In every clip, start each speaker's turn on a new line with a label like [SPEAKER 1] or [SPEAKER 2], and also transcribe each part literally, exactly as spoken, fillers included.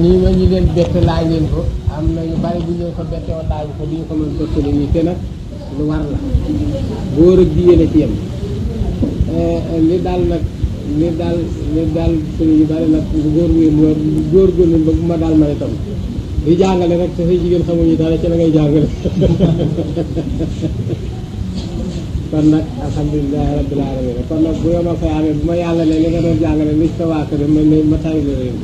[SPEAKER 1] nii ma ñu leen bett laaj leen ko am na yu bari bu ñu ko bette woon laaj ko duñu ko mën dottali nii te nag lu war la góor ak jigéen a ci yem li daal nag li daal li daal suñu yu bari nag góor góor góor góor ba bu ma daal ma itam di jàngale rek te say jigéen xamuñu dara ci la ngay jàngale kon nag alhamdulilah rabbil alamin kon nag bu yomal fay amee bu ma yàlla ne li nga doon jàngale li sa waa kër ma ne ma tari la leen ko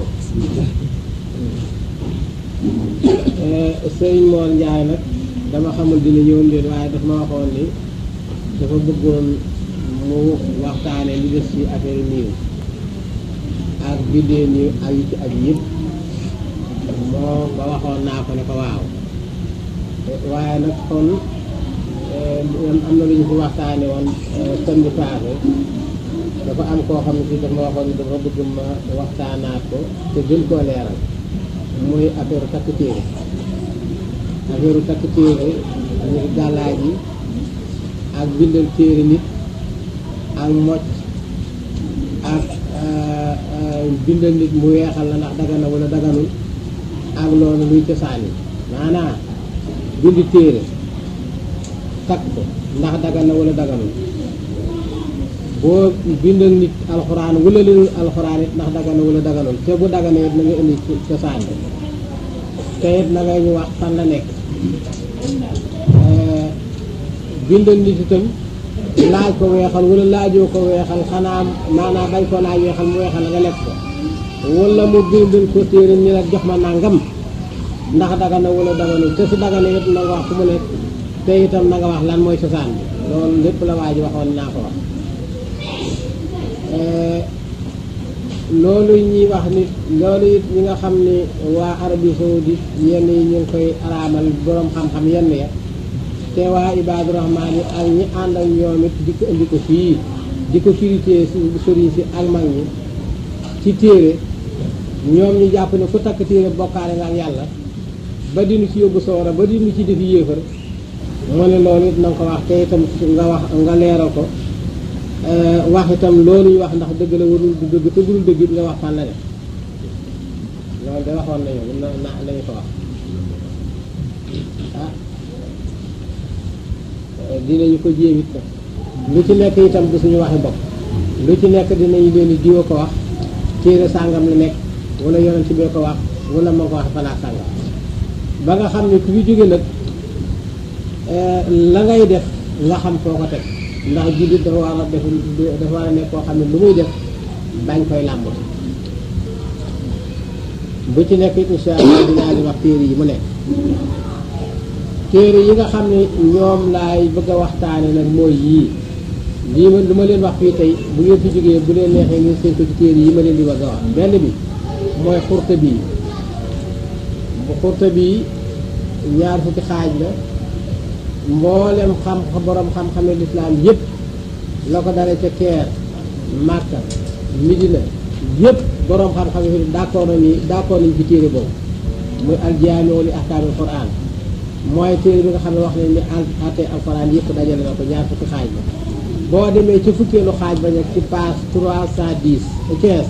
[SPEAKER 1] sëñ Mor Ndiaye nag dama xamul dina ñëwoon déet waaye daf ma waxoon ni dafa bëggoon mu waxtaane li des ci affaire niiw ak biddee niiw ak yi ci ak yëpp moo ba waxoon naa ko ne ko waaw waaye nag kon am na lu ñu fi waxtaane woon samedi passé dafa am koo xam ne si dafa ma waxoon ni dafa bëgg ma waxtaanaat ko te gën koo leeral muy affaire takk téere affaire takk téere ñu gàllaaj yi ak bindal téere nit ak mocc ak bindal nit mu weexal la ndax dagana wala daganul ak loolu luy cosaan yi maanaam bind téere takk ko ndax dagana wala daganul boo bindal nit alxuraan wala lilul alxuraan it ndax dagana wala daganul te bu dagana it na nga indi cosaan bi te it na nga ñu wax fan la nekk bindal nit itam laaj ko weexal wala laajoo ko weexal xanaa maanaam bañ ko laaj weexal mu weexal nga lekk ko wala mu bindal ko téere ñu la jox ma nangam ndax dagana wala daganul te su dagana it na nga wax fu mu nekk te itam na nga wax lan mooy cosaan bi loolu lépp la waa ji waxoon naa ko wax loolu ñuy wax nit loolu it ñi nga xam ni waa Arabie Saoudite yenn yi ñu ngi koy araamal boroom xam-xam yenn ya te waa Ibaadu Rahmaan yi ak ñi ànd ak ñoom it di ko indi ko fii di ko critiquer si sëriñ si ak mag ñi ci téere ñoom ñu jàpp ne ku takk téere bokkaale nga ak yàlla ba dinu ci yóbbu sawara ba dinu ci defi yéefar mu ne loolu it na nga ko wax te itam nga wax nga leeral ko wax itam loolu ñu wax ndax dëgg la warul du dëgg te dul dëgg it nga wax fan la def loolu de waxoon nañu na na lañu ko wax ah dinañu ko jéem it lu ci nekk itam du suñu waxi bopp lu ci nekk dinañu leen di diwa ko wax téere sàngam la nekk wala yonent bee ko wax wala moo ko wax fanaa sàngam ba nga xam ne ku fi jóge nag la ngay def nga xam foo ko teg ndax jullit dafa war a def dafa war a nekk koo xam ne lu muy def bañ koy làmbatu bu ci nekk insha Allah dinaa di wax téere yi mu nekk téere yi nga xam ne ñoom laay bëgg a waxtaane nag mooy yii lii ma lu ma leen wax fii tey bu ngeen fi jógee bu leen neexee ngeen seen ko ci téere yi ma leen di bëgg a wax benn bi mooy Xurtubi bu Xurtubi ñaar fukki xaaj la mboolem xam borom xam-xame lislaam yëpp la ko dale ca Keer Makka Medina yëpp borom xam-xam yi d'accord nañu d'accord nañu ci téere boobu muy al-Jaami'u li ahkaamil Qur'aan mooy téere bi nga xam ne wax nañ ne àtte alxuraan yëpp dajale na ko ñaar fukki xaaj la boo demee ci fukkeelu xaaj ba nekk ci page trois cent dix quinze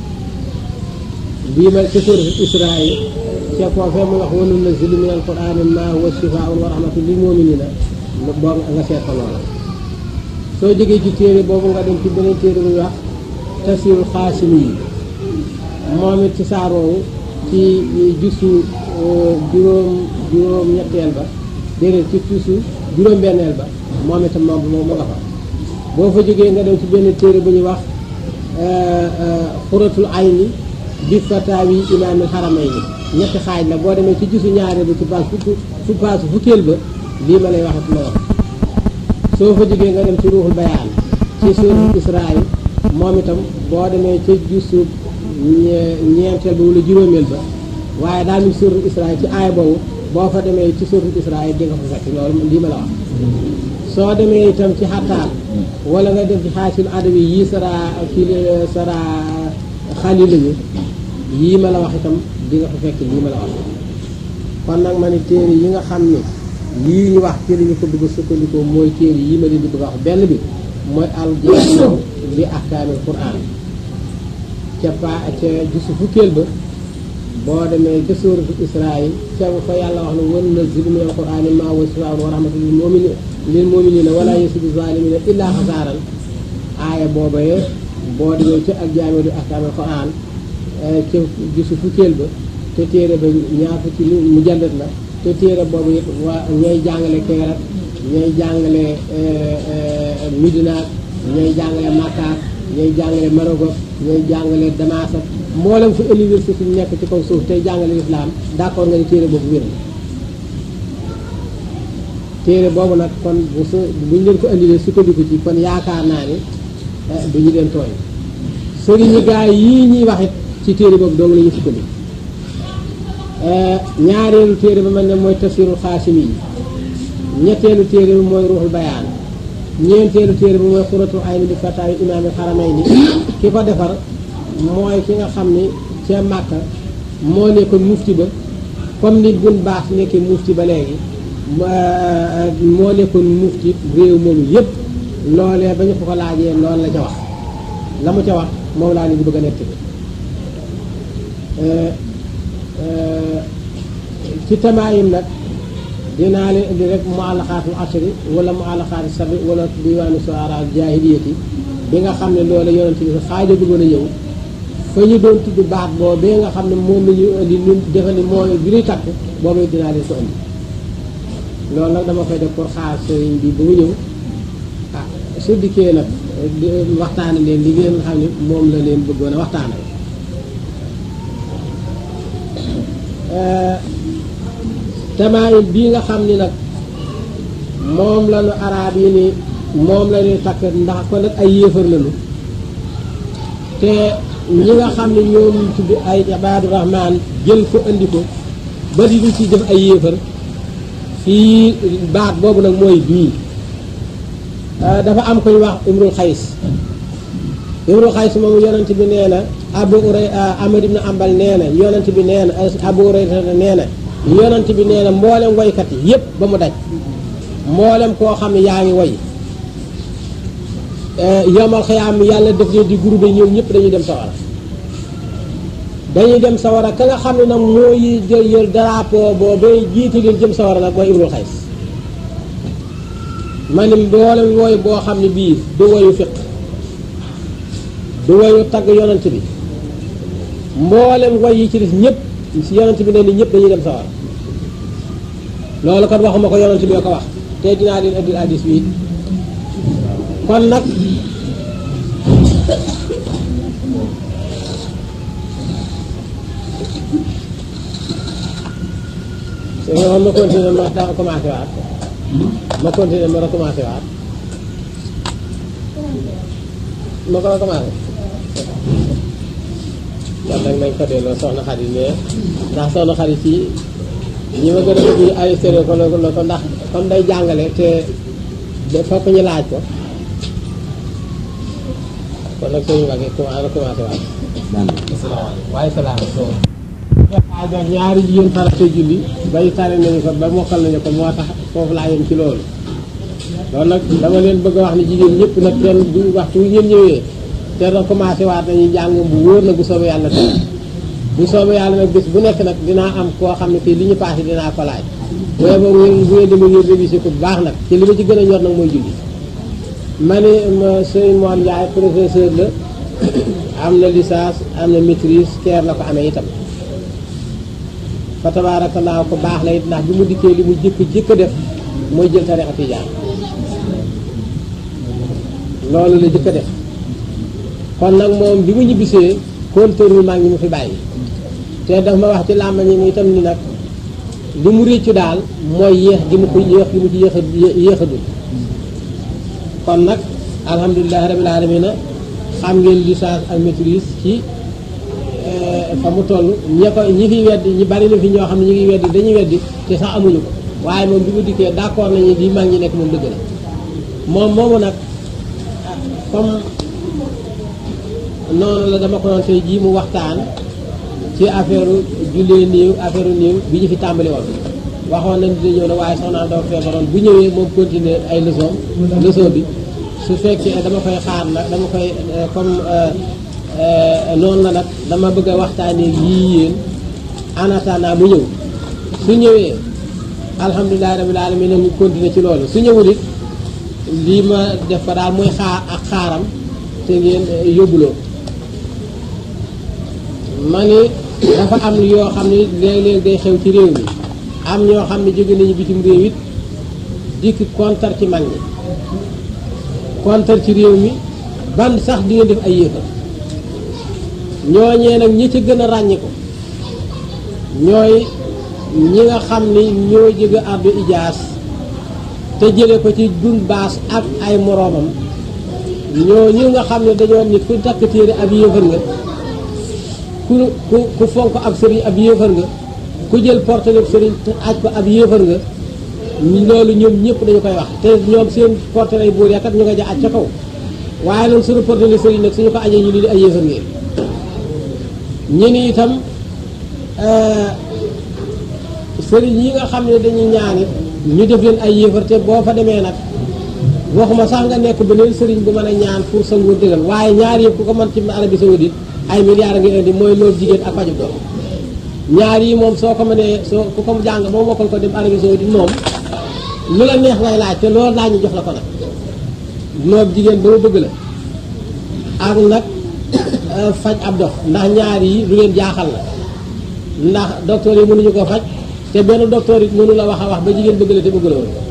[SPEAKER 1] bii ma ci suuratu Israa ca foofee mu wax wa nunazzilu mina al-Qur'aani maa huwa shifaa'un wa rahmatun lil mu'miniina boo nga seet ko loola soo jógee ci téere boobu nga dem ci beneen téere bu ñuy wax Tafsiirul Qaasimi yi moom it ci saar woowu ci jusu juróom juróom ñetteel ba déedéet ci jusu juróom benneel ba moom itam moom moom ma nga fa boo fa jógee nga dem ci benn téere bu ñuy wax Xuratul Ayni bi fataawi imaamil haramayni ñetti xaaj la boo demee ci gisu ñaareel ba ci paas fukk fu paas fukkeel ba lii ma lay waxat ma wax soo fa jógee nga dem ci ruuxul bayaan ci suuratul Israa moom itam boo demee ci gisu ñeenteel ba wala juróomeel ba waaye daal mi suuratul Israa ci aaya boobu boo fa demee ci suuratul Israa di nga fa fekk loolu lii ma la wax soo demee itam ci xattaal wala nga dem ci xaasil adawi yii sara kii sara xali lañu yii ma la wax itam di nga fa fekk lii ma la wax kon nag ma ne téere yi nga xam ne lii ñu wax ci li ñu ko bëgg a sukkandikoo mooy téere yii ma leen di bëgg a wax benn bi mooy al-Jaami'u li ahkaamil Qur'aan ca pa ca gisu fukkeel ba boo demee ca suuratu Israayil ca fa yàlla wax ne wa nunazzilu mina al-qur'aani maa huwa shifaa'un wa rahmatun lil mu'miniina lil mu'miniina wa laa yaziidu zaalimiina illaa xasaaran aaya boobayee boo demee ca ak jaami'u ahkaamil qur'aan ca gisu fukkeel ba te téere ba ñaar fukki mujallat la te téere boobu it waa ñooy jàngale Keer ak ñooy jàngale Midina ñooy jàngale Makka ñooy jàngale Maroc ñooy jàngale Damas ak mboolem fu université nekk ci kaw suuf tey jàngale islam d'accord nga ni téere boobu wér na téere boobu nag kon bu su buñ leen ko indilee sukkandiku ci kon yaakaar naa ni du ñu leen tooñ sëriñu gaay yii ñuy waxit ci téere boobu dong la ñu sukkandiku ñaareelu téere ba mel ne mooy tafsirul xaasimi yi ñetteelu téere bi mooy ruuxul bayaan ñeenteelu téere bi mooy xuratul ayni bi fataawi imaamil xaramayni ki ko defar mooy ki nga xam ni ca Màkka moo nekkoon mufti ba comme ni bun baax nekkee mufti ba léegi moo nekkoon mufti réew moomu yépp loolee ba ñu ko ko laajee loolu la ca wax la mu ca wax moom laa ni di bëgg a nekk ci tamaayim nag dinaa leen indi rek muallaqaatul ashri wala muallaqaatul sabi wala diwaanu suara jaahiliyati bi nga xam ne loolu yonent bi xaaja bëggoon a ñëw fa ñu doon tudd baat boobee nga xam ne moom la ñu indi ñun defe ni mooy bi ñuy takk boobee dinaa leen ko indi loolu nag dama koy def pour xaar sëriñ bi ba mu ñëw ah su dikkee nag waxtaane leen li ngeen xam ne moom la leen bëggoon a waxtaane tamaayim bii nga xam ni nag moom la ñu araab yi ni moom la ñuy takk ndax ko nag ay yéefar lañu te ñi nga xam ne ñoom tudd ay ibaadu rahmaan jël ko andi ko ba di lu ci def ay yéefar fii baat boobu nag mooy bii dafa am koy wax imrul xays imrul xays moom yonent bi nee na abu uray amad ibn ambal nee na yonent bi nee na abu uray nee na yonent bi nee na mboolem woykat yi yépp ba mu daj mboolem koo xam ne yaa ngi woy yomal xiyaam yàlla def leen di groupe ñoom ñëpp dañuy dem sawara dañuy dem sawara ka nga xam ne nag mooy jël jël drapeau boo bay jiite leen jëm sawara nag mooy imrul xays ma ni mboolem woy boo xam ne bii du woyu fiq du woyu tagg yonent bi mboolem woy yi ci des ñëpp si yonent bi ne ni ñëpp dañuy dem sawar loolu kat waxuma ko yonent bi ko wax te dinaa leen indil hadiis bi kon nag su ñëwoon ma continuer ma daa commencé waat ma continuer ma recommencé waat ma ko commencé kon nag nañ ko delloo soxna xarit ne ndax soxna xarit yi ñi ma gën a bëgg ay séré ko la ko ndax comme day jàngale te fokk ñu laaj ko kon nag sëñ Mbacke commencé waat waaye salaam waaw ñaari jigéen farata julli bay tare nañu ko ba mokkal nañu ko moo tax foofu laa yem ci loolu loolu nag dama leen bëgg a wax ni jigéen ñëpp nag kenn du waxtu ngeen ñëwee te na commencé waat nañu jàng bu wóor na bu soobee yàlla te bu soobee yàlla nag bés bu nekk nag dinaa am koo xam ne fii li ñu passé dinaa ko laaj booy boo ngeen bu ngeen demee ngeen révisé ko bu baax nag te li ma ci gën a ñor nag mooy julli ma ne sëñ Mor Ndiaye professeur la am na licence am na maîtrise Keer la ko amee itam fa tabaarakallaa ko baax la it ndax bi mu dikkee li mu jëkk jëkk def mooy jël tarixa tijaan loolu la jëkk def kon nag moom bi mu ñibbisee kontóorul maa ngi mu fi bàyyi te daf ma wax ci làmbañi mi itam ni nag li mu réccu daal mooy yéex gi mu ko yéex gi mu ci yéex a yéex a dul kon nag alhamdulilahi rabbil alamina xam ngeen licence ak maîtrise ci fa mu toll ñi ko ñi fiy weddi ñi bari na fi ñoo xam ne ñu ngi weddi dañuy weddi te sax amuñu ko waaye moom bi mu dikkee d'accord nañu li mag ñi nekk moom dëgg la moom moomu nag comme noonu la dama ko doon tey jii mu waxtaan ci affaire jullee néew affaire néew bi ñu fi tàmbali woon waxoon nañ dina ñëw na waaye soxnaa doo feebaroon bu ñëwee moom continuer ay leçon leçon bi su fekkee dama koy xaar nag dama koy comme noonu la nag dama bëgg a waxtaanee yii yéen en attendant mu ñëw su ñëwee alhamdulilah rabbil alamin ñu continuer ci loolu su ñëwul it lii ma def ko daal mooy xaar ak xaaram te ngeen yóbbuloo ma ni dafa am yoo xam ne léeg-léeg day xew ci réew mi am ñoo xam ne jóge nañu bitim réew it dikk kontar ci mag ñi kontar ci réew mi ban sax di ngeen def ay yéefar ñooñee nag ñi ci gën a ràññi ko ñooy ñi nga xam ni ñoo jóge ardu ijaas te jële ko ci dun baas ak ay moroomam ñoo ñi nga xam ne dañoo nit ku takk téere ab yéefar nga ku ku ku fonk ab sëriñ ab yéefar nga ku jël portele sëriñ te aj ko ab yéefar nga loolu ñoom ñëpp dañu koy wax te ñoom seen portele yi buur yakat ñu nga ja aj ca kaw waaye noonu suñu portele sëriñ nag suñu ko ajee ñu li di ay yéefar ngeen ñu ni itam sëriñ yi nga xam ne dañuy ñaanit ñu def leen ay yéefar te boo fa demee nag waxuma sax nga nekk beneen sëriñ bu mën a ñaan pour sa nguur dëggal waaye ñaar yëpp ku ko mën ci Arabie Saoudite ay milliards a ngi indi mooy loolu jigéen ak fajub doom ñaar yi moom soo ko mënee soo ku ko jàng moom mokkal ko dem Arabie Saoudite moom lu la neex ngay laaj te loolu laaj ñu jox la ko nag loolu jigéen ba mu bëgg la ak nag faj ab dox ndax ñaar yi lu leen jaaxal la ndax docteur yi mënuñu ko faj te benn docteur it mënu la wax a wax ba jigéen bëgg la te bëgg la woon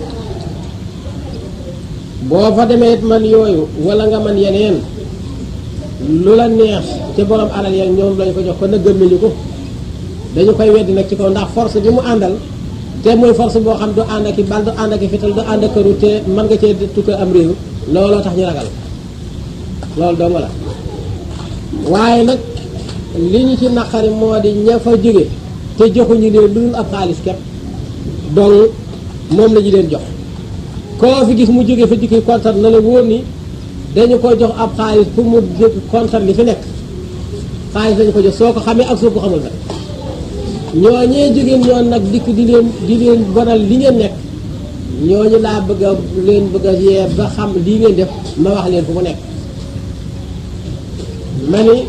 [SPEAKER 1] boo fa demee it man yooyu wala nga man yeneen lu la neex te borom alal ya ñoom lañu ko jox ko nëggal nañu ko dañu koy weddi nag ci kaw ndax force bi mu àndal te muy force boo xam du ànd ak i bal du ànd ak i fital du ànd ak këru te mën nga cee tukkal am réew looloo tax ñu ragal loolu dong la waaye nag li ñu ci naqari moo di ña fa jóge te joxuñu leen lu dul ab xaalis kepp donc moom la ñu leen jox koo fi gis mu jóge fa dikki kontar na la wóor ni dañu ko jox ab xaalis pour mu kontar li fi nekk xaalis dañu ko jox soo ko xamee ak soo ko xamul nag ñooñee jógeen ñoon nag dikk di leen di leen bonal li ngeen nekk ñooñu laa bëgg a leen bëgg a yee ba xam lii ngeen def ma wax leen fu mu nekk ma ni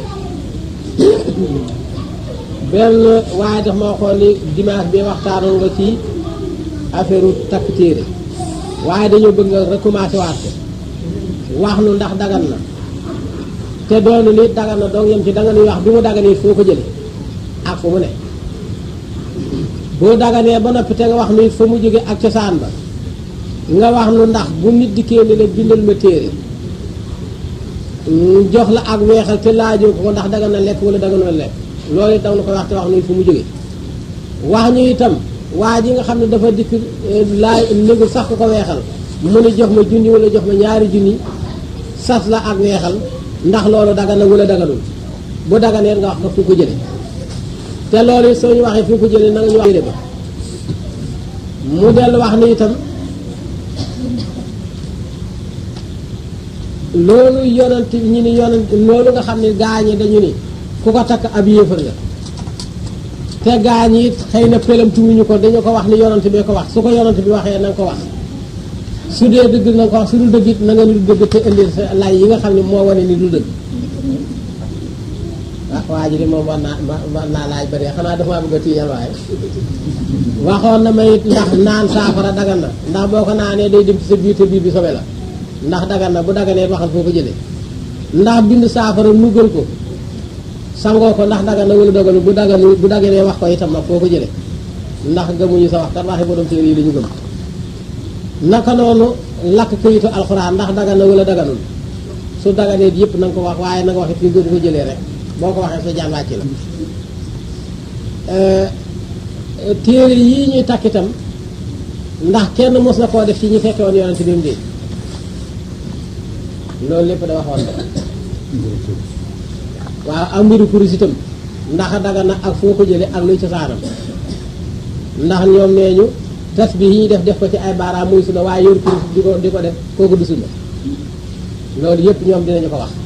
[SPEAKER 1] benn waaye daf ma waxoon ni dimanche bi waxtaanoon nga ci affaire u takk téere waaye dañoo bëgg nga recommencé waat ko wax nu ndax dagan na te doonu nit dagan na donc yem ci danga nuy wax bi mu daganee foo ko jële ak fu mu ne boo daganee ba noppi te nga wax nu fa mu jóge ak cosaan ba nga wax nu ndax bu nit dikkee ni la bindal ma téere jox la ak weexal te laajoo ko ndax dagan na lekk wala dagan na lekk loolu it daw na ko wax te wax nuy fu mu jóge wax ñu itam waa ji nga xam ne dafa dikk laaj néegu sax ku ko weexal mu ne jox ma junni wala jox ma ñaari junni sas la ak weexal ndax loolu dagan na wala daganul bu daganee nga wax ko fu ko jële te loolu soo ñu waxee fu ko jële na nga ñu wax ba mu dellu wax ni itam loolu yonent ñi ni yonent loolu nga xam ne gaañi dañu ni ku ko takk ab yéefar nga te gaañ it xëy na pelamtuwuñu ko dañu ko wax ni yonent bee ko wax su ko yonent bi waxee na nga ko wax su dee dëgg na nga ko wax su dul dëgg it na nga ni du dëgg te indi sa lay yi nga xam ne moo wane ni du dëgg ah waa ji de moom war naa war naa laaj bari xanaa dafa maa bëgg a tiiñal waaye waxoon na ma it ndax naan saafara dagan na ndax boo ko naanee day dem ci sa biir te biir bi sobe la ndax dagan na bu daganee waxal foo ko jëlee ndax bind saafara nugal ko sangoo ko ndax dagan na wala daganul bu daganu bu daganee wax ko itam nag foo ko jëlee ndax gëmuñu sa wax kat waxi borom téere yi dañu gëm naka noonu lakk këyitu alxuraan ndax dagan na wala daganul su daganee yëpp na nga ko wax waaye na nga wax fi nga ko jëlee rek boo ko waxee sa jaan wàcc la téere yii ñuy takk itam ndax kenn mos na koo def ci ñi fekke woon yonent bi mu dee loolu lépp da waxoon ko waaw am mbiru kurus itam ndax daga na ak foo ko jële ak luy cosaanam ndax ñoom nee ñu tas bi yi ñuy def def ko ci ay baaraam muy sunna waaye yor kurus di ko di ko def kooku du sunna loolu yëpp ñoom dinañu ko wax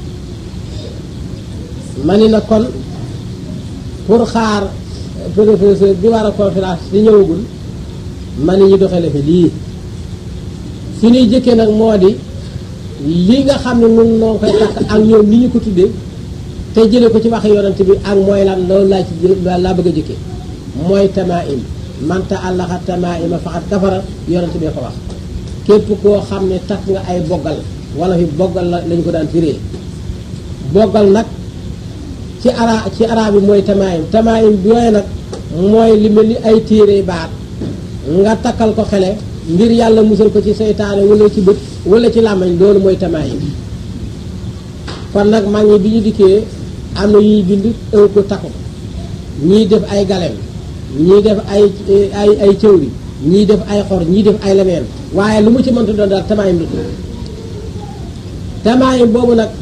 [SPEAKER 1] ma ni na kon pour xaar professeur bi war a conférence di ñëwagul ma ni ñu doxale fi lii fi ñuy jëkkee nag moo di li nga xam ne nun noo koy takk ak ñoom ni ñu ko tuddee te jële ko ci wax yonent bi ak mooy lan loolu laa ci laa bëgg a jëkke mooy tamaim man ta'allaqa tamaima faqad kafara yonent bi ko wax képp koo xam ne takk nga ay boggal wala fi boggal la lañu ko daan firee boggal nag ci ara ci araab bi mooy tamaim tamaim bi yooyu nag mooy li mel ni ay téere baat nga takkal ko xele ngir yàlla musal ko ci seytaane wala ci bët wala ci làmmañ loolu mooy tamaim kon nag mag ñi bi ñu dikkee am na ñuy bind ëw ko takku ñii def ay galem ñii def ay ay ay cëwri ñii def ay xor ñii def ay leneen waaye lu mu ci mënta doon daal tamaayim lu tudd tamaayim boobu nag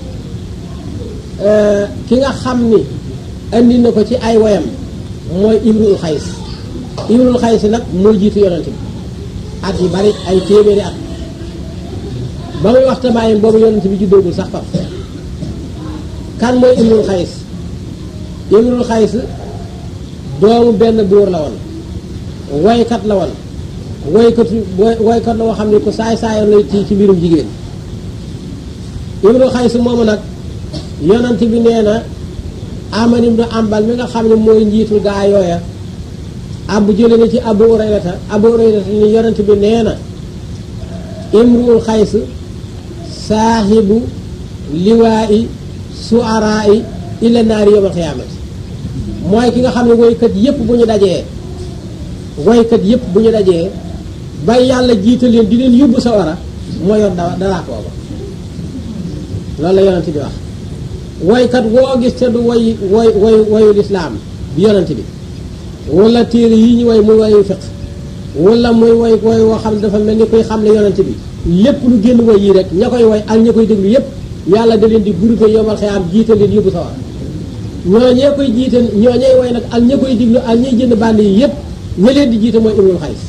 [SPEAKER 1] ki nga xam ni andi na ko ci ay woyam mooy Imrul Xays Imrul Xays nag moo jiitu yonent bi at yi bari ay téeméeri at ba muy wax tamaayim boobu yonent bi juddoogul sax faf kan mooy Imrul Xays Imrul Xays doomu benn buur la woon woykat la woon woykat woykat la woo xam ne ku saay saayoon lay ci ci mbirum jigéen Imrul Xays moomu nag yonent bi nee na Amar ibn Ambal mi nga xam ne mooy njiitul gaa yooya ab jële na ci Abu Hurayrata Abu Hurayrata ni yonent bi nee na Imrul Xays saahibu liwaa'i su'araa'i ila naari yawmal qiyaamati mooy ki nga xam ne woykat yépp bu ñu dajee woykat yépp bu ñu dajee ba yàlla jiital leen di leen yóbbu sawara moo yor da daraa kooba loolu la yonent bi wax woykat woo gis te du woy woy woy woyu lislaam bi yonent bi wala téere yi ñu woy muy woyu fiq wala muy woy woy woo xam ne dafa mel ni koy xam ne yonent bi lépp lu génn woy yi rek ña koy woy ak ña koy déglu yépp yàlla da leen di groupé yawmal qiyaam jiital leen yóbbu sawara ñoo ñee koy jiite ñoo ñey woy nag ak ña koy diglu ak ñay jënd bànd yi yépp ña leen di jiite mooy Imrul Xays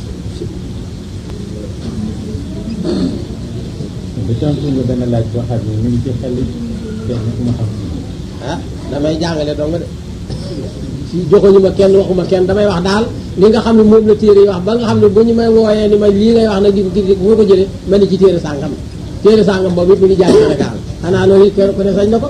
[SPEAKER 2] da tontu nga benn laaj boo xam ne mu ngi ci xel kenn ku ma xam
[SPEAKER 1] ah damay jàngale dong de si joxuñu ma kenn waxuma kenn damay wax daal li nga xam ne moom la téere yi wax ba nga xam ne bu ñu may wooyee ni ma lii ngay wax nag di ko di bu ma ko jëlee ma ne ci téere sàngam téere sàngam boobu it mu ngi jaay Sénégal xanaa loolu it ku ne sañ na ko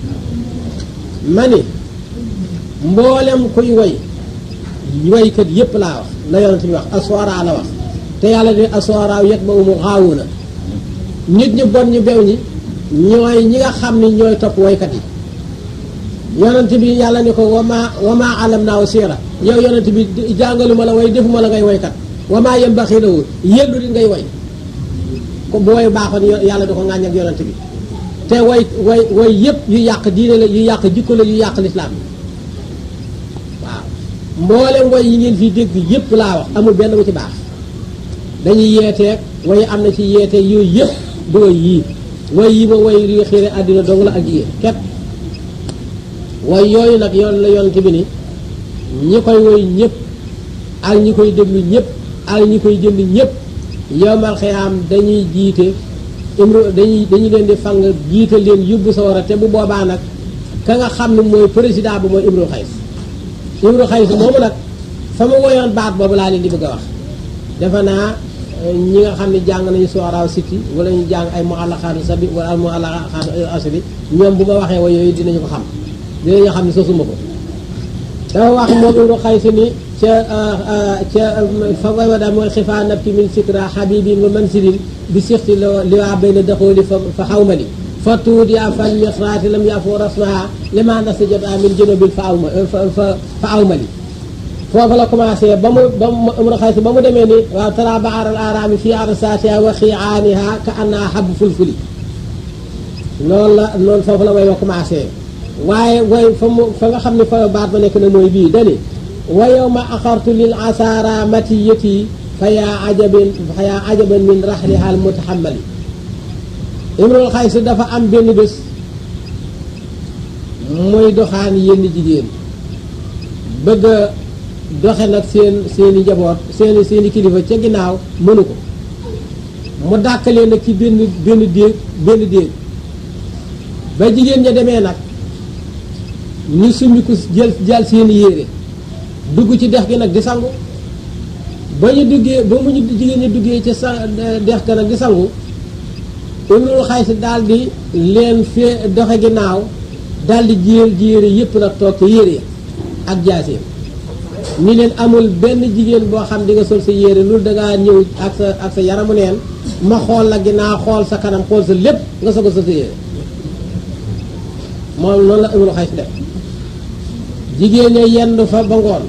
[SPEAKER 1] ma ni mboolem kuy woy woykat yépp laa wax la yonent bi wax aswara la wax te yàlla de aswara yet ba umu xaawu na nit ñu bon ñu bew ñi ñooy ñi nga xam ni ñooy topp woykat yi yonent bi yàlla ni ko wama wama alam naaw siira yow yonent bi jàngaluma la way defuma la ngay woykat wama yembaxi la wul yellu di ngay woy ko bu woy baaxoon yàlla di ko ŋàññ ak yonent bi te woy woy woy yëpp yu yàq diine la yu yàq jikko la yu yàq lislaam waaw mboolem woy yi ngeen fi dégg yëpp laa wax amul benn bu ci baax dañuy yeeteeg woy am na ci yeeteeg yooyu yëpp du woy yii woy yi ma woy yu xiire àddina dong la ak jigéen képp woy yooyu nag yoon la yonent bi ni ñi koy woy ñëpp ak ñi koy déglu ñëpp ak ñi koy jënd ñëpp yowmal xiyaam dañuy jiite imru dañuy dañu leen di fang jiital leen yóbbu sa war a te bu boobaa nag ka nga xam ne mooy président bi mooy Imrul Xays Imrul Xays moomu nag fa ma woyoon baat boobu laa leen di bëgg a wax defe naa ñi nga xam ne jàng nañu sooraaw sitti wala ñu jàng ay muallaqaatu sabi wala al muallaqaatu asbi ñoom bu ma waxee wa yooyu dinañu ko xam dinañu xam ne sosuma ko dafa wax moom Imrul Xays ni ca ca fa way wa daal mooy xifaa nabki min sikra habibin wa mansilin bi sixti liwaa bayna daxooli fa xawmali fa tuudi a fan mixraati lam yafu rasmaha lima nasajat a min jënobil fa awma fa awmali foofu la commencé ba mu ba mu Imrul Xays ba mu demee ni waaw tara baaral araami fii arsaatiha wa xiaaniha ka anna habb fulfuli noonu la noonu foofu la way wa commencé waaye way fa mu fa nga xam ne fa baat ba nekk na mooy bii dani wa yawma axartu lil asara matiyati fa yaa ajaban fa yaa ajaban min rahliha al mutahammali Imrul Xays dafa am benn bés muy doxaan yenn jigéen bëgg a doxe nag seen seeni njaboot seeni seeni kilifa ca ginnaaw mënu ko mu dàkkalee nag ci benn benn déeg benn déeg ba jigéen ña demee nag ñu summiku jël jël seeni yére dugg ci dex gi nag di sangu ba ñu duggee ba mu ñu jigéen ñi duggee ci sa dex ga nag di sangu Imrul Xays daal di leen fee doxe ginnaaw daldi jiyéer jiyéere yépp nag toog ca yére ya ak jaaseem ni leen amul benn jigéen boo xam di nga sol sa yére loolu dangaa ñëw ak sa ak sa yaramu neen ma xool la ginnaaw xool sa kanam xool sa lépp nga soog a sol sa yére moom noonu la Imru Xays def jigéen ña yendu fa ba ngoon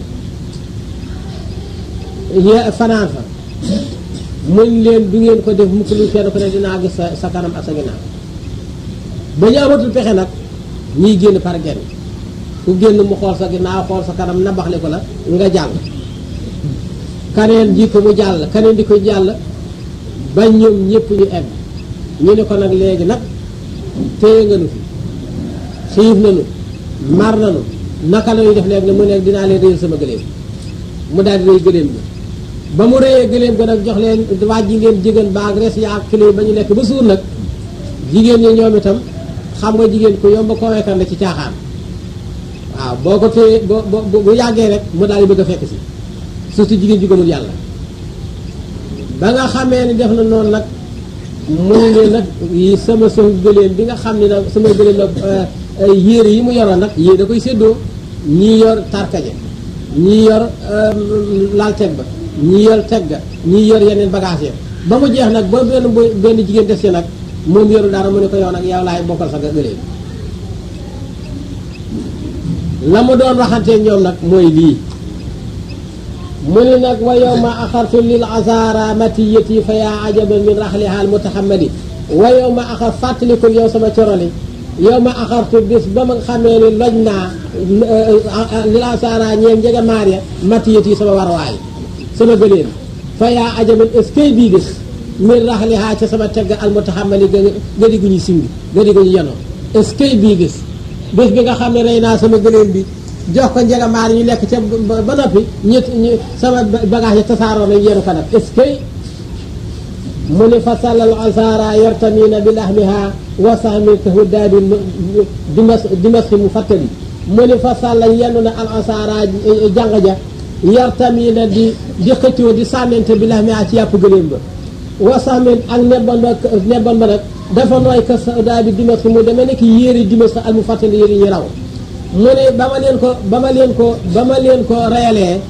[SPEAKER 1] ye- fanaan fa muñ leen du ngeen ko def mukk lu kenn ko ne dinaa gis sa sa kanam ak sa ginnaaw ba ñu amatul pexe nag ñiy génn par genn ku génn mu xool sa ginnaaw xool sa kanam nabaxle ko la nga jàll kaneen ji ko mu jàll kaneen di ko jàll ba ñoom ñëpp ñu egg ñu ne ko nag léegi nag téye nga nu fi xiif nanu mar nanu naka la ñuy def léegi ne mu nekk dinaa leen réyal sama gëléem mu daal di réy gëléem bi ba mu réyee gëléem ga nag jox leen waaj ji ngeen jigéen baag res yaa kilo ba ñu lekk ba suur nag jigéen ñi ñoom itam xam nga jigéen ko yomb convaincre la ci caaxaan waaw boo ko téye boo boo bu yàggee rek mu daal di bëgg a fekk si surtout jigéen ju gëmul yàlla ba nga xamee ni def na noonu nag mu ne nag yi sama sox gëléem bi nga xam ne nag sama gëléem nag yére yi mu yoroon nag yéen da koy séddoo ñii yor tarkaje ñii yor laal teg ba ñii yor teg ga ñii yor yeneen bagage yi ba mu jeex nag ba benn benn jigéen des ci nag moom yoru dara mu ne ko yow nag yow laay bokkal sa gëléem la mu doon waxantee ñoom nag mooy lii mu ni nag wa yawma axartu lil azara matiyati fa yaa ajaban min raxliha al mutahammadi wa yawma axar fàttalikul yow sama coroli yow ma axartu bis ba ma xamee ni loj naa lil azara ñeen njega maar ya matiyati sama warwaay sama gëléem fa yaa ajaban est-ce que bii bis min raxliha ca sama tegg al mutahammadi ga di gu ñu simbi ga di gu ñu yenoo est-ce que bii bis bés bi nga xam ne rey naa sama gëléem bi jox ko njegamaar ñu lekk ca ba noppi ñett ñu sama bagage yi tasaaroo nañ yeenu ko nag est-ce que mu ni fa sallal asara yartamina bi lahmiha wa sahmi kahuddaadi dimas dimaski mu fattali mu ni fa salla yennu na al asara jàng ja yartamina di di xëccoo di sànnente bi lahmiha ci yàpp gëléem ba wa sahmi ak nebban ba nebban ba nag dafa nooy ka daa bi dimas mu demee nekk yéeri dimas al mu fàttali yéeri ñu raw mu ne ba ma leen ko ba ma leen ko ba ma leen ko reyalee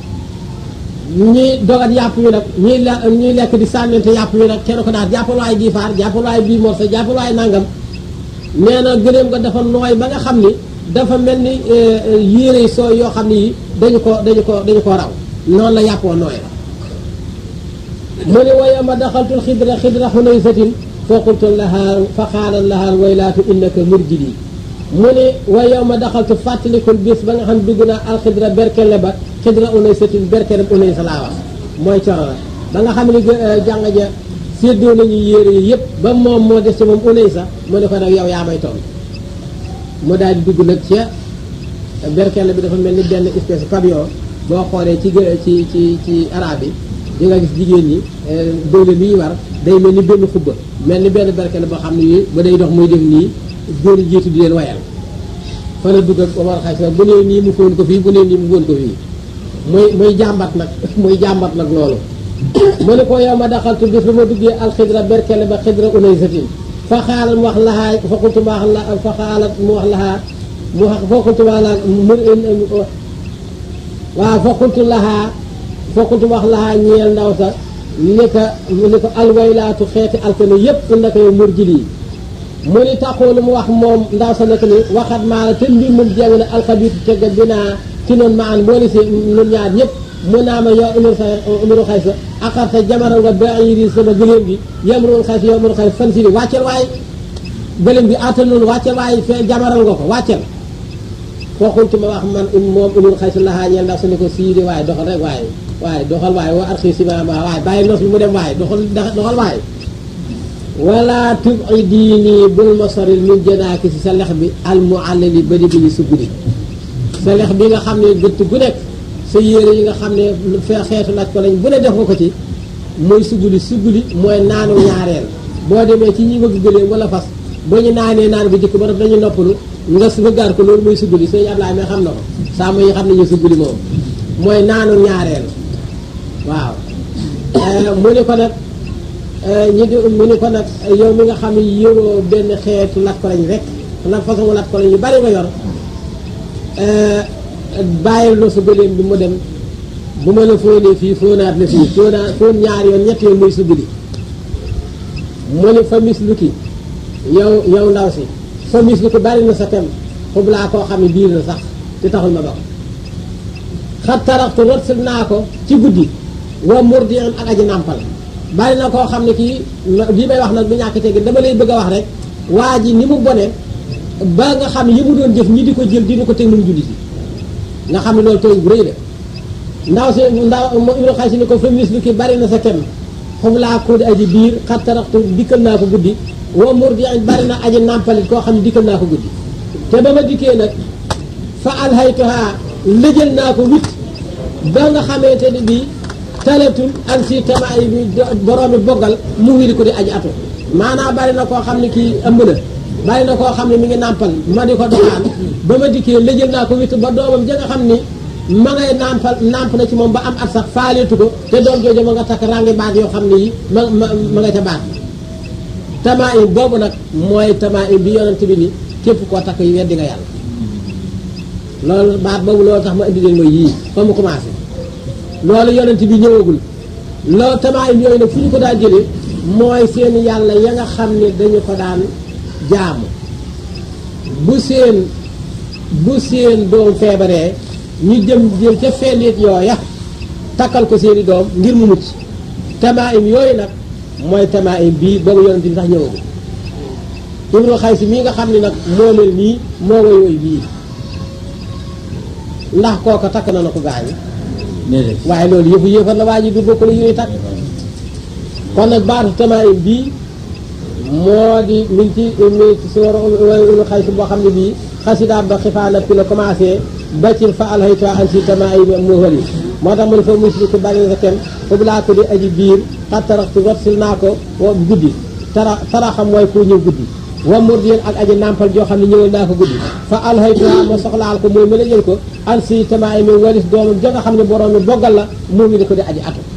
[SPEAKER 1] ñi dogat yàpp wi nag ñuy la ñuy lekk di sànnante yàpp wi nag kenn ko daal jàppal waay gii faar jàppal waay bii morsa jàppal waay nangam nee na gëléem ga dafa nooy ba nga xam ni dafa mel ni yéere soo yoo xam ne yi dañu ko dañu ko dañu ko raw noonu la yàpp wa nooy la mu ne waya ma daxaltul xidra xidra xunaysatin fa qultu laha fa xaalan laha waylaatu innaka murjidi mu ne wa yow ma daxaltu fàttalikul bis ba nga xam dugg naa alxidra berkele ba xidra unaysatin berkele unaysa laa wax mooy coro la ba nga xam ne jàng ja séddoo nañu yére yi yëpp ba moom moo des ci moom unaysa mu ne ko nag yow yaa may toll mu daal di dugg nag ca berkele bi dafa mel ni benn espèce pavillon boo xoolee ci ci ci ci arabe yi di nga gis jigéen ñi doole bi ñu war day mel ni benn xubba mel ni benn berkele boo xam ne yi ba day dox muy def nii góor jiitu di leen wayal fa la dugg ak Omar Xays bu nee nii mu fóon ko fii bu nee nii mu fóon ko fii muy muy jàmbat nag muy jàmbat nag loolu mu ne ko yow ma daxaltu bis ba ma duggee alxidra berkele ba xidra unaysatin fa xaalat mu wax lahaa fa qultu ma wax la fa xaalat mu wax lahaa mu wax fa qultu ma la waaw fa qultu lahaa fa qultu ma wax lahaa ñeel ndaw sa ni ko ni ko alwaylaatu xeeti alkane yépp ndaka yow murjili mu ni taxoolu mu wax moom ndaw sa nekk ni waxat maa la te mbir mu jàng na alxabiitu tegga binaa ci noonu ma an boole si nun ñaar ñëpp mu naa ma yow Umru Umru Xays akarta jamaral nga bairi sama gëléem gi yamrul Xays yow Umru Xays fan si ni wàccel waay gëléem gi attan noonu wàccel waay fe jamaral nga ko wàccel fooxultu ma wax man moom Umru Xays laxaa ñeel ndaw sa ne ko sii di waaye doxal rek waaye waaye doxal waaye wa arxi si ma waaye bàyyi nos bi mu dem waaye doxal doxal waaye wala tubidini bul ma soril min janaaki si sa lex bi almuallali ba di bi ñu suggudi sa lex bi nga xam ne gëtt gu nekk sa yére yi nga xam ne fee xeetu laaj ko lañ bu ne def nga ko ci mooy suggudi suggudi mooy naanu ñaareel boo demee ci ñi bëgg gëléem wala fas ba ñu naanee naan bu jëkk ba daf dañu noppalu nga nga gaar ko loolu mooy suggudi sëñ Ablaye mais xam na ko saama yi xam nañu suggudi moom mooy naanu ñaareel waaw mu ne ko nag ñi di mu ni ko nag yow mi nga xam ne yoroo benn xeetu lat ko lañ rek nag façon lat ko la ñu bari nga yor bàyyil loo sa gëléem bi mu dem bu ma la fóonee fii fóonaat la fii fóonaat fóon ñaar yoon ñett yoon muy sugg di mu ni fa mis lu ki yow yow ndaw si fa mis lu ki bari na sa tem foofu laa koo xam ne biir na sax te taxul ma ba ko xat taraxtu rotsil naa ko ci guddi wa murdi ak aji nàmpal bari na koo xam ne kii lii may wax nag bu ñàkk teggi dama lay bëgg a wax rek waa ji ni mu bone ba nga xam ne yi mu doon jëf ñi di ko jël di ko teg nu mu julli si nga xam ne loolu tooñ bu rëy la ndaw si ndaw Ibnu Xays ni ko fa mis lu ki bari na sa tem foofu laa ko di aji biir xat taraxtu dikkal naa ko guddi wa murdi bari na aji nàmpalit koo xam ne dikkal naa ko guddi te ba ma dikkee nag fa alhaytuha lëjël naa ko wit ba nga xamante ni bii talatul an si tamaay bi boroomi boggal mu wiri ko di aji atu maanaam bari na koo xam ne kii ëmb na bari na koo xam ne mi ngi nàmpal ma di ko doxaan ba ma dikkee lëjël naa ko wit ba doomam ja nga xam ni ma ngay nàmpal nàmp na ci moom ba am at sax faaleetu ko te doom jooju ma nga takk rangi baat yoo xam ne yi ma ma ma ngay te baat tamaay boobu nag mooy tamaay bi yonent bi ni képp koo takk yi weddi nga yàlla loolu baat boobu loolu tax ma indi leen mooy yii fa mu commencé loolu yonent bi ñëwagul loolu tamaayim yooyu nag fu ñu ko daan jëlee mooy seen yàlla ya nga xam ne dañu ko daan jaamu bu seen bu seen doom feebaree ñu jëm jëm ca fenit yooya takkal ko seeni doom ngir mu mucc tamaayim yooyu nag mooy tamaayim bii boobu yonent bi sax ñëwagul Ibnu Xays mii nga xam ne nag moo mel nii moo nga yooyu bii ndax kooka takk na na ko gaañu waaye loolu yëfu yëfar la waa ji du bokk la yooyu takk kon nag baatu tamaayim bii moo di mi ngi ci mi ngi ci suura Ibnu Xays boo xam ne bii xasidaam ba xifaanat fi la commencé ba ci fa alhaytuha an si tamaayim mu hëli moo tax mu ne fa musli ko bari sa tem foofu laa ko di aji biir xat taraxtu rotsil naa ko wa guddi tara tara xam mooy ku ñëw guddi wa murdiyeen ak aji nàmpal joo xam ne ñëwal naa ko guddi fa alhaytuha ma soxlaal ko mooy ma la jël ko an si tamaay mi walis doomam ja nga xam ne borom mi boggal la moom ngi di ko di aji atu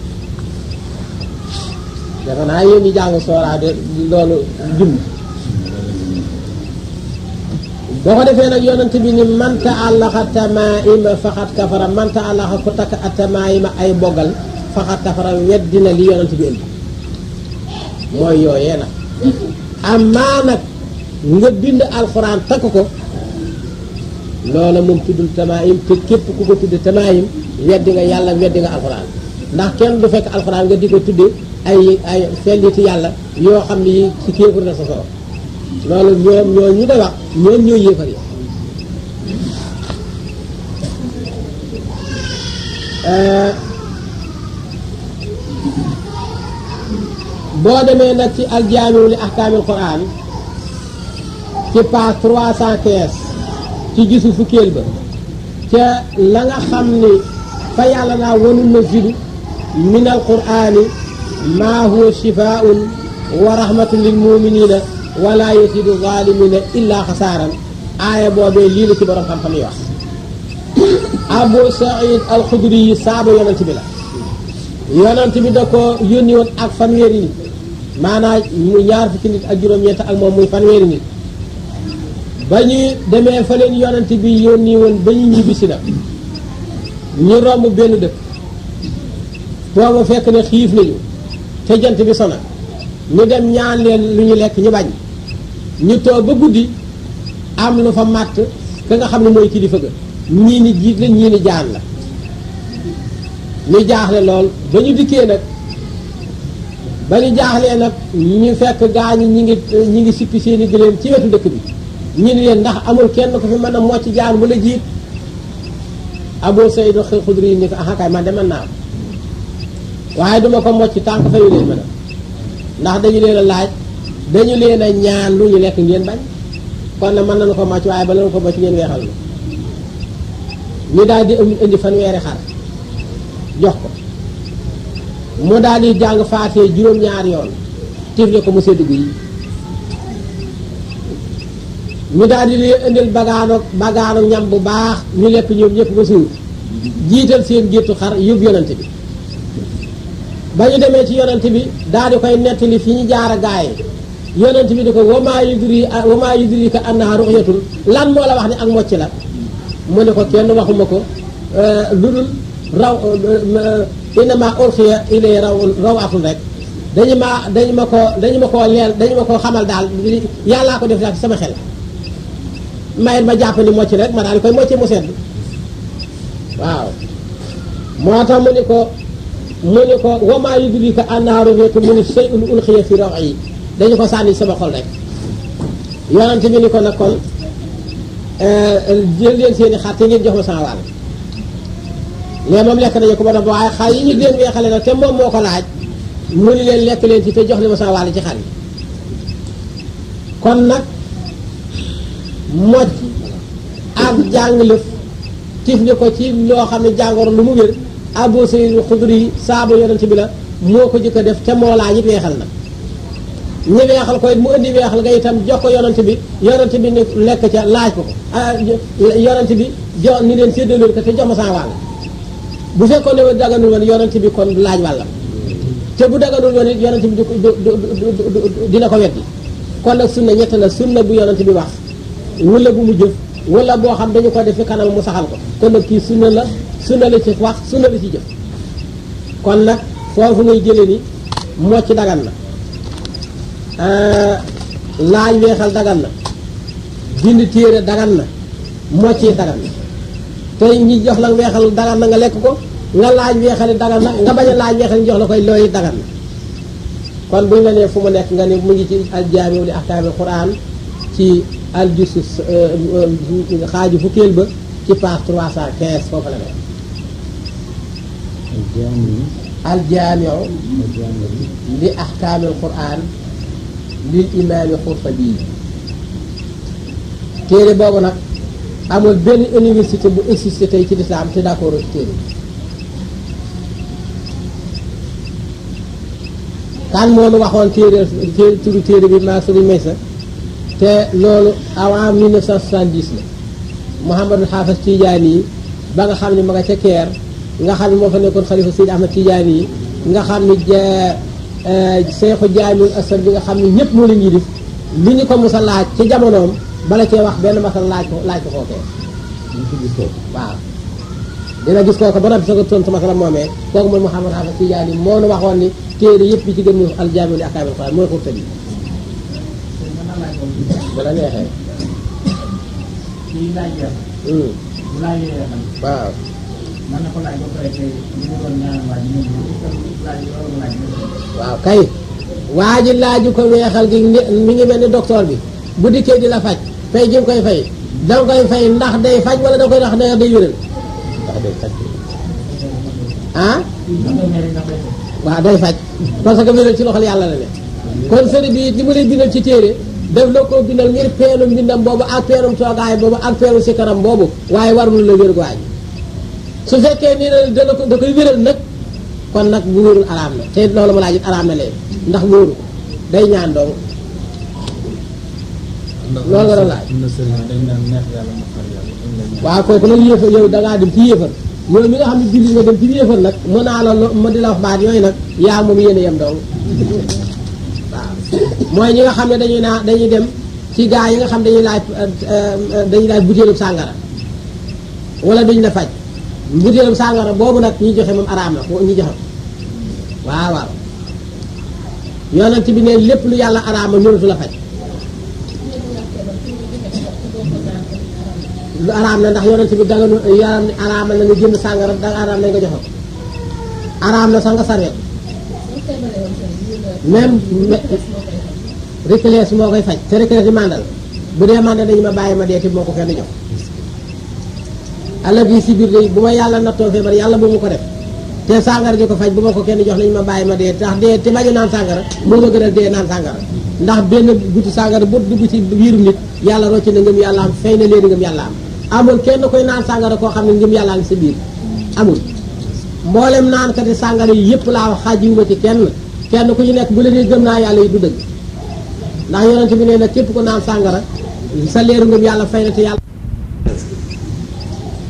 [SPEAKER 1] dafa naa yéen ñi jàng sooraa de loolu jum boo ko defee nag yonent bi ni man ta'allaqa tamaa'ima faqad kafara man ta'allaqa ku takk a tamaa'ima ay boggal faqad kafara weddina li yonent bi indi mooy yooyee nag amaa nag nga bind alxuraan takk ko loola moom tuddul tamaayim te képp ku ko tudde tamaayim weddi nga yàlla weddi nga alxuraan ndax kenn du fekk alxuraan nga di ko tudde ay ay felliti yàlla yoo xam ne yi ci kéefur na sa soro loolu ñoom ñoo ñu koy wax ñoom ñoo yéefar yi boo demee nag ci aljaamiu li ahkaamil quraan ci page trois cent quinze ci gisu fukkeel ba ca la nga xam ni fa yàlla naa wanu nazilu min al quraani maa huwa shifaa'un wa rahmatun lil mu'miniina wala yasidu zaalimiina illaa xasaaran aaya boobee lii la ci borom xam-xam yi wax Abu Saïd al-Xudri yi saaba yonent bi la yonent bi da ko yónni woon ak fanweeri nit maanaam mu ñaar fukki nit ak juróom-ñeent ak moom muy fanweeri nit ba ñu demee fa leen yonent bi yónni woon ba ñu ñibbisi na ñu romb benn dëkk boobu fekk ne xiif nañu te jant bi sona ñu dem ñaan leen lu ñu lekk ñu bañ ñu toog ba guddi am lu fa màtt ka nga xam ne mooy kilifa ga ñii ni jiit la ñii ni jaan la ñu jaaxle lool ba ñu dikkee nag ba ñu jaaxlee nag ñu fekk gaañu ñi ngi ñi ngi sippi seeni gëléem ci wetu dëkk bi ñu ni leen ndax amul kenn ko fi mën a mocc jaan bu la jiit Abu Saïd al-Xudri yi ni ko axakaay man de mën naa am waaye duma ko mocc tànk fayu leen mën a ndax dañu leen a laaj dañu leen a ñaan lu ñu lekk ngeen bañ kon nag mën nañu ko mocc waaye ba lañu ko mocc ngeen weexal na ñu daal di indi fanweeri xar jox ko mu daal di jàng faatee juróom-ñaari yoon tifle ko mu seddu yi ñu daal di leen indil bagaano bagaano ñam bu baax ñu lekk ñoom ñëpp ba suur jiital seen géttu xar yóbbu yonante bi ba ñu demee ci yonante bi daal di koy nettali fi ñu jaar a gaaye yonent bi di ko wamaa yudri wamaa yudrika annaha ru'yatun lan moo la wax ne ak mocc la mu ne ko kenn waxuma ko lu dul raw innama ulqiya ilay raw rawatun rek dañu ma dañu ma ko dañu ma koo leel dañu ma koo xamal daal yàllaa ko def daal sama xel mayit ma jàpp ni mocc rek ma daal koy mocce mu sedd waaw moo tax mu ni ko mu ni ko wamaa yudrika annaha ru'yatun mu ni shay'un ulqiya fi raw'i dañu ko sànni sama xol rek yonent bi ni ko nag kon jël leen seeni xar te ngeen jox ma sama wàll mais moom lekk nañu ko ba def waaye xar yi ñu leen weexale nag te moom moo ko laaj mu ni leen lekk leen ci te jox li ma sama wàll ci xar yi kon nag mocc ak jàng lëf tif ni ko ci loo xam ne jàngoro lu mu wér Abu Sayyid Xudri yi saaba yonent bi la moo ko jëkk a def te moo laaj it weexal na ñi weexal ko it mu indi weexal nga itam jox ko yonent bi yonent bi ne lekk ca laaj ko ko ah yonent bi jox ni leen séddaloon ko te jox ma sama wàll bu fekkoon ne daganul woon yonent bi kon laaj wàllam te bu daganul woon it yonent bi du dina ko weddi kon nag sunna ñett la sunna bu yonent bi wax wala bu mu jëf wala boo xam dañu ko def fi kanam mu saxal ko kon nag kii sunna la sunna la ci wax sunna la ci jëf kon nag foofu ngay jëlee ni mocc dagan na laaj weexal dagan na bind téere dagan na moccee dagan na tey ñi jox la weexal dagan na nga lekk ko nga laaj weexali dagan na nga bañ a laaj weexal ñu jox la koy looy dagan na kon buñ la nee fu mu nekk nga ne mu ngi ci aljaamiu li ahkaamil quraan ci aljusu xaaju fukkeel ba ci page trois cent quinze foofu la nekk aljaamiu li ahkaamil quraan lil imaami Xurtubi téere boobu nag amul benn université bu existé tey ci lislaam te d'accord ci téere kan moonu waxoon téere téere turu téere bi maa sëriñ Maysa te loolu avant mille neuf cent soixante-dix la Mouhamadul Haafas Tijaani yi ba nga xam ne ma nga ca Keer nga xam ne moo fa nekkoon xalifa Seydi Ahmad Tijaani yi nga xam ne Seexu Jaamil Asar bi nga xam ne ñëpp moo leen yilif li ñu ko mos a laaj ci jamonoom bala cee wax benn masal laaj ko laaj ko kookee waaw dina gis kooku ba noppi sa ko tontu masala moomee kooku mooy Mouhamadou Haafas Tijaani moo nu waxoon ni téere yëpp bi ci gën mu aljaamiu li ahkaamil quraan mooy Xurtubi bu la neexee waaw
[SPEAKER 2] man na ko laaj ba pare tey li mu doon ñaan waaj ñu laaj loolu laaj
[SPEAKER 1] waaw kay waa ji laaju ko weexal gi mi ngi mel ni docteur bi bu dikkee di la faj fay ji nga koy fay danga koy fay ndax day faj wala da koy ndax day day wéral
[SPEAKER 2] ndax day faj
[SPEAKER 1] ah waaw day faj parce que wéral ci loxol yàlla la ne kon sëriñ bi li mu lay bindal ci téere def la ko bindal ngir peenu mbindam boobu ak peenum toogaay boobu ak peenu sikaram boobu waaye warul la wér waaj su fekkee nii dana ko da koy wéral nag kon nag bu wérul araam na te loolu ma laaj it araam na léegi ndax wóoru day ñaan dong loolu nga doon laaj waaw kooku nag yéefar yow dangaa dem ci yéefar yow mi nga xam ne julli nga dem ci yéefar nag mën naa la ma di la wax baat yooyu nag yaa moom yéen a yem dong waaw mooy ñi nga xam ne dañuy naa dañuy dem ci gaa yi nga xam dañuy laaj dañuy laaj butéelub sàngara wala duñ la faj butéelub sàngara boobu nag ñi joxe moom araam na ñi joxe waaw waaw yonent bi ne lépp lu yàlla araama mënatu la faj lu araam na ndax yonent bi danga yaram ni araamal na nga jënd sàngara danga araam na nga joxe araam na sax nga sarwet même réclès moo koy faj te réclès di mandal bu dee mandal dañu ma bàyyi ma dee te moo ko kenn jox àlla bii si biir day bu ma yàlla nattoo feebar yàlla bu mu ko def te sàngara ji ko faj bu ma ko kenn jox nañu ma bàyyi ma dee tax dee te bañu naan sàngara moo ma gën a dee naan sàngara ndax benn guti sàngara bu dugg ci biiru nit yàlla rocc na ngëm yàlla am fay na leen ngëm yàlla am amul kenn koy naan sàngara koo xam ne ngëm yàlla ngi sa biir amul mboolem naan kati sàngara yi yëpp laa wax xaajiwuma ci kenn kenn ku ci nekk bu la dee gëm naa yàlla yi du dëgg ndax yonent bi nee na képp ko naan sàngara sa leeru ngëm yàlla fay na te yàlla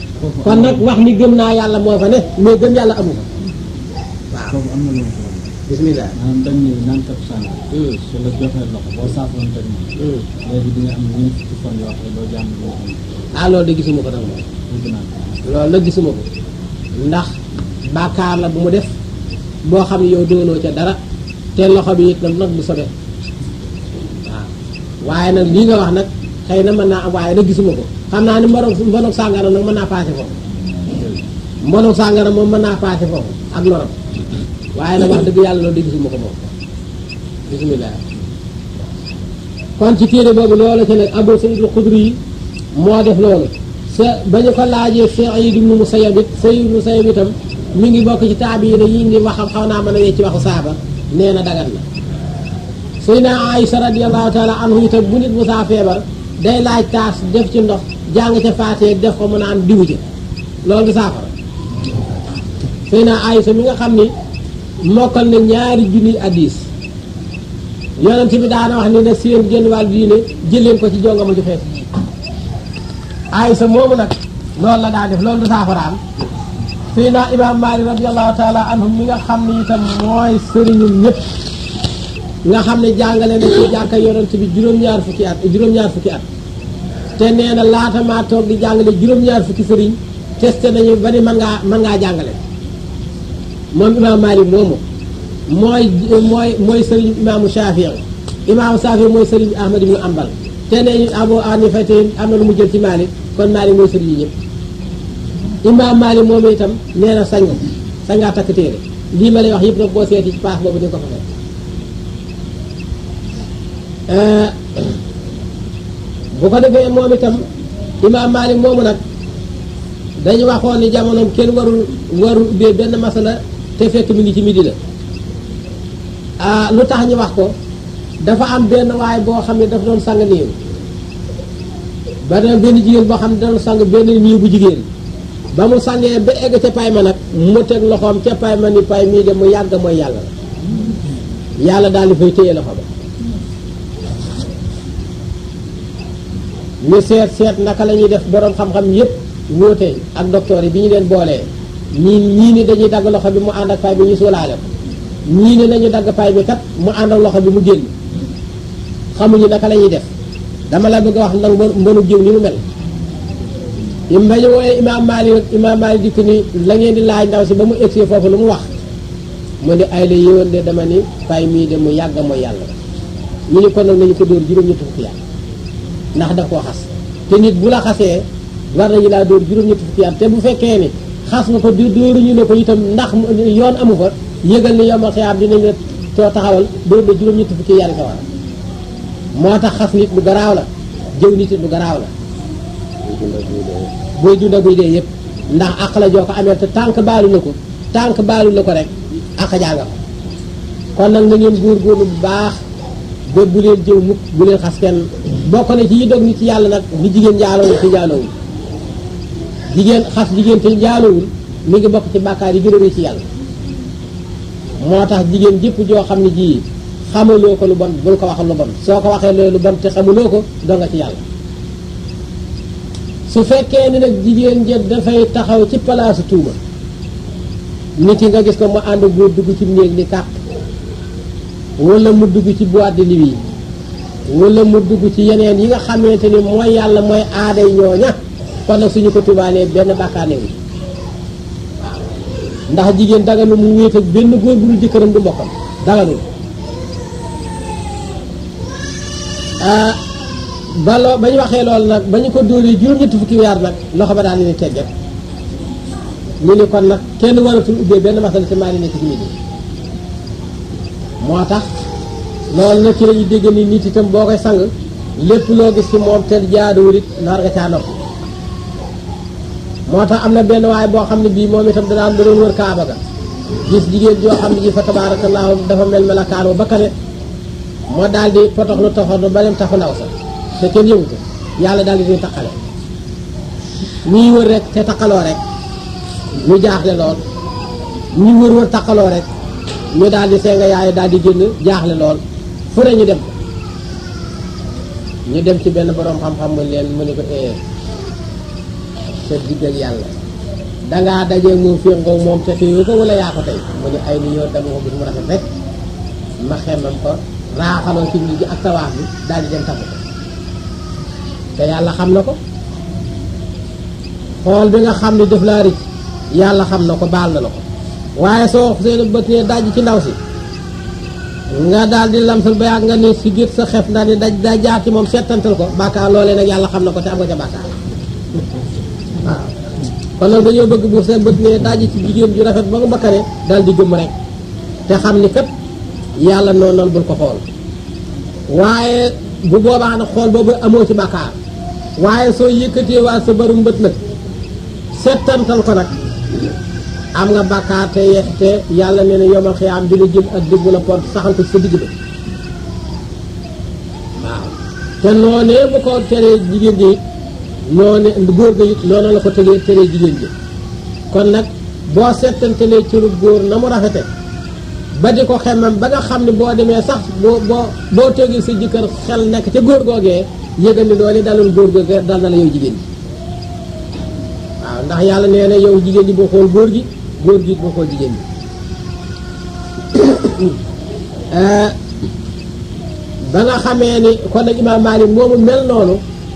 [SPEAKER 1] kon nag wax ni gëm naa yàlla moo fa ne mais gëm yàlla amu ko waaw bismillah.
[SPEAKER 2] maanaam dañ ni naan kat sànq. su la joxee loxo boo saafoon teg moom. léegi di nga am ñeent fukki fan yoo xam ne doo jàmm doo xam.
[SPEAKER 1] ah loolu de gisuma ko nag moom. loolu nag gisuma ko ndax bàkkaar la bu mu def boo xam ne yow doonoo ca dara te loxo bi it nag nag du sobe waaw waaye nag lii nga wax nag xëy na mën naa am waaye nag gisuma ko xam naa ni mbonoog mbonoog sàngara nag mën naa paase foofu mbonoog sàngara moom mën naa paase foofu ak lorom waaye nag wax dëgg yàlla loolu de gisuma ko moom bismillah. kon ci téere boobu loolu ci nag Abu Saïd al-Xudri yi moo def loolu sa ba ñu ko laajee Saïd ibn Musayyab it Saïd ibn Musayyab itam mi ngi bokk ci taabiina yi indi waxam xaw naa mën a wecc ci waxu saaba nee na dagan na. Sayyidina Aïcha radiyallahu taala anhu itam bu nit bu saa feebar day laaj taas def ci ndox jàng ca faatee def ko mu naan diwu ci loolu du saafara. Sayyidina Aïcha mi nga xam ni mokkal na ñaari junniy hadiis yonent bi daana wax ni ne seen génn wàll diine jëleen ko ci jongama ju fees Aysa moomu nag loolu la daa def loolu du saafaraam. Sayyidina Imaam Maalik radiyallahu taala anhu mi nga xam ne itam mooy sëriñum ñëpp nga xam ne jàngale na ci jàkka yonent bi juróom-ñaar fukki at juróom-ñaar fukki at te nee na laata maa toog di jàngale juróom-ñaar fukki sëriñ testé nañu ba ni mën ngaa mën ngaa jàngale moom Imaam Maalik moomu mooy mooy mooy sëriñ imaamu Shaafi'i imaamu Shaafi'i mooy sëriñ Ahmad ibn Hanbal te nee ñu Abu Hanifa te am na lu mu jël ci Maalik kon Maalik mooy sëriñ yi ñëpp imaam Maalik moom itam nee na sañ nga sañ ngaa takk téere lii ma lay wax yëpp nag boo seeti ci paas boobu di ko fa fekk bu ko defee moom itam imaam Maalik moomu nag dañu waxoon ni jamonoom kenn warul warul ubbee benn masala te fekk mi ngi ci midi la ah lu tax ñu wax ko dafa am benn waay boo xam ne dafa doon sang néew ba doon benn jigéen boo xam ne doon sang benn néew bu jigéen ba mu sangee ba egg ca pay ma nag mu teg loxoom ca pay ma ni pay mii de mu yàgg mooy yàlla la yàlla daal di fay téye loxo ba ñu seet seet naka la ñuy def borom xam-xam yépp wóote ak docteur yi bi ñu leen boolee ñii ñii ni dañuy dagg loxo bi mu ànd ak pay bi ñu suulaale ko ñii ne nañu dagg pay bi kat mu ànd ak loxo bi mu génn xamuñu naka la ñuy def dama la bëgg a wax nag mbonu jiw ni mu mel im ba ñu wooyee imaam Maalik rek imaam Maalik dikk ni la ngeen di laaj ndaw si ba mu egsi foofu lu mu wax mu ne ay la yéwoon de dama ni pay mii de mu yàgg mooy yàlla ñu ni kon nag nañu ko dóor juróom-ñetti fukki yàlla ndax daf koo xas te nit bu la xasee war nañu laa dóor juróom-ñetti fukki yàlla te bu fekkee ni xas nga ko di dóoruñu ne ko itam ndax yoon amu fa yëgal ni yomal xiyaam dinañ la too taxawal dóor la juróom-ñetti fukki yàlla sa war moo tax xas nit lu garaaw la jëw nit lu garaaw la booy dunda buy dee yëpp ndax àq la joo ko amee te tànk baalu na ko tànk baalu na ko rek àq jànga ko kon nag na ngeen góorgóorlu bu baax ba bu leen jëw mukk bu leen xas kenn bokk na ci yi dog nit ci yàlla nag ni jigéen njaalowul te njaalowul jigéen xas jigéen te njaalowul mi ngi bokk ci bàkkaar yi gën a rëy ci yàlla moo tax jigéen jëpp joo xam ne ji xamaloo ko lu bon bul ko wax lu bon soo ko waxee loolu lu bon te xamuloo ko doo nga ci yàlla su fekkee ni nag jigéen ja dafay taxaw ci palaasu tuuma nit yi nga gis ko mu ànd góor dugg ci néeg di kàpp wala mu dugg ci boîte de nuit wala mu dugg ci yeneen yi nga xamante ni mooy yàlla mooy aaday ñooña kon nag suñu ko tubaalee benn bàkkaar newu waaw ndax jigéen daganu mu wéet ak benn góor bu dul jëkkëram du mbokkam daganul ah ba loo ba ñu waxee loolu nag ba ñu ko dóoree juróom-ñetti fukki weer nag loxo ba daal di ne tegget ñu ni kon nag kenn waratul ubbee benn masala te maa ngi nekk ci nit ñi moo tax loolu nag ci lañuy dégg ni nit itam boo koy sang lépp loo gis ci moom te jaaduwul it nar nga caa nopp moo tax am na benn waay boo xam ne bii moom itam danaan da doon wër kaaba ga gis jigéen joo xam ne ji fa tabaarakallaahu dafa mel melakaanu ba kane moo daal di potoxlu toxoxlu ba dem taxu ndaw sa te kenn yëngu ko yàlla daal di ñuy taqale ñuy wër rek te taqaloo rek ñu jaaxle lool ñu wër wër taqaloo rek ñu daal di seenga yaayu daal di génn jaaxle lool fu ne ñu dem ñu dem ci benn borom xam-xam mu leen mu ne ko ee sa digg ak yàlla dangaa dajee moom féngoo moom te téye ko wala yaa ko tey mu ne ay ni yoon dama ko gis mu rafet rek ma xemmam ko raaxaloo ci nit gi ak tawaaf bi daal di dem tagg ko te yàlla xam na ko xool bi nga xam ni def laa rëcc yàlla xam na ko baal na la ko waaye soo seen bët ne daj ci ndaw si nga daal di lamsal ba yàgg nga ni si biir sa xef daal di daj daa jaar ci moom settantal ko bàkkaar loolee nag yàlla xam na ko te am nga ca bàkkaar waaw kon nag dañoo bëgg bu seen bët ne daj ci jigéen ju rafet ba nga bakkane daal di gëm rek te xam ni kat yàlla noonu noonu bul ko xool waaye bu boobaa nag xool boobu amoo ci bàkkaar waaye soo yëkkatee waa sa barum bët nag settantal ko nag am nga bàkkaar te yeex te yàlla nee na yomal xiyaam bi la jël ak déggu la pont saxal ko sa digg ba waaw te noonee bu ko teree jigéen ji it noone góor ga it noonu la ko teree teree jigéen ji kon nag boo settantalee ci lu góor na mu rafete ba di ko xemmam ba nga xam ne boo demee sax boo boo boo toogee sa jëkkër xel nekk ca góor googee yëgal ni loolu dalul góor googee dal na la yow jigéen ji waaw ndax yàlla nee na yow jigéen ji boo xool góor gi góor gi boo xool jigéen ji ba nga xamee ni kon nag imaam Maalik moomu mel noonu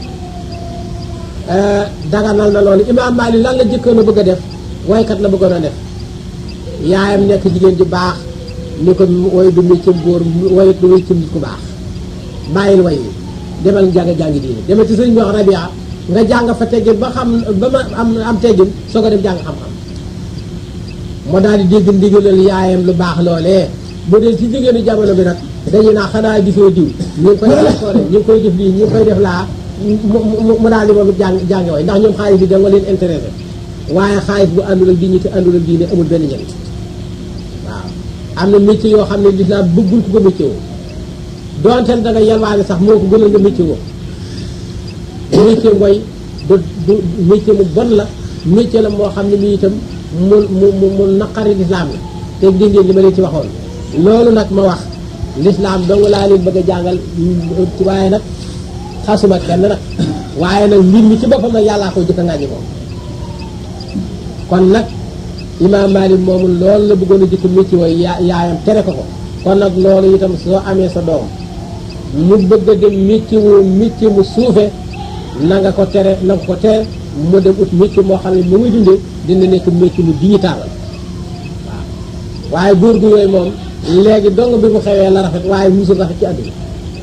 [SPEAKER 1] daganal na loolu imaam Maalik lan la jëkkoon a bëgg a def waykat la bëggoon a def yaayam nekk jigéen ji baax ni ko woy du muy cëm góor woyit du muy cëm nit ku baax bàyyil way wi demal jàng jàngi diine demal ci sëñ bi wax Rabia nga jàng fa teggin ba xam ba ma am am teggin soo ko dem jàng xam-xam moo daal di dégg ndigalal yaayam lu baax loolee bu dee ci jigéenu jamono bi nag dañu naa xanaa gisoo diw ñu ngi koy def ñu ngi koy def lii ñu ngi koy def laa mu daal di moom jàng jàng way ndax ñoom xaalis bi da nga leen intéressé waaye xaalis bu àndul ak diine te àndul ak diine amul benn njëriñ waaw am na métier yoo xam ne lislaam bëggul ku ko métier woo donte da nga yalwaane sax moo ko gënal nga métier woo métier mooy du du métier mu bon la métier la moo xam ne mi itam mu mu mu mu naqari lislaam la te dégg ngeen li ma leen ci waxoon loolu nag ma wax lislaam dong laa leen bëgg a jàngal waaye nag xasuma kenn nag waaye nag mbir mi ci boppam nag yàllaa koy jëkk a ngàññi moom kon nag imaam Maalik moomu loolu la bëggoon a jëkk métier wooy yaa yaayam tere ko ko kon nag loolu itam soo amee sa doom mu bëgg a dem métier wu métier mu suufe na nga ko tere na nga ko tere mu dem ut métier moo xam ne mu muy dundee dina nekk métier mu digital waaw waaye góor gu yooyu moom léegi dong bi mu xewee la rafet waaye musul rafet ci àdduna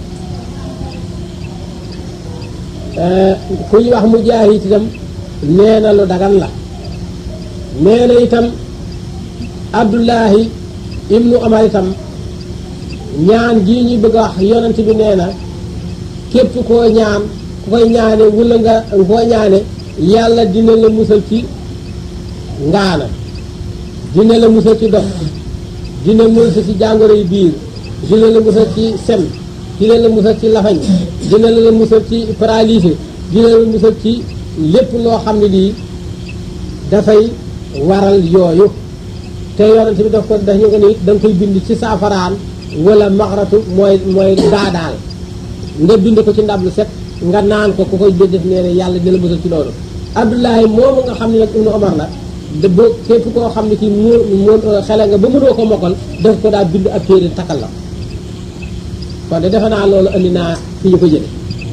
[SPEAKER 1] ku ñu wax Mujaahid itam nee na lu dagan la nee na itam Abdullahi ibnu Umar itam ñaan gii ñuy bëgg a wax yonent bi nee na képp koo ñaan ku koy ñaane wula nga koo ñaane yàlla dina la musal ci ngaana dina la musal ci dox dina musal ci jàngoro yi biir dina la musal ci sem dina la musal ci lafañ dina la musal ci paralysé dina la musal ci lépp loo xam ne lii dafay waral yooyu te yonent bi daf ko daf ñu ko nit da nga koy bind ci saafaraan wala maxratu mooy mooy daadaal nga bind ko ci ndab lu set nga naan ko ku koy def nee ne yàlla dina la musal ci loolu Abdullahi moomu nga xam ne nag Ibnu Omar la da boo képp koo xam ne kii mu mu xele nga ba mënoo ko mokkal daf ko daa bind ak téere takkal la kon de defe naa loolu andi naa fi ñu ko jële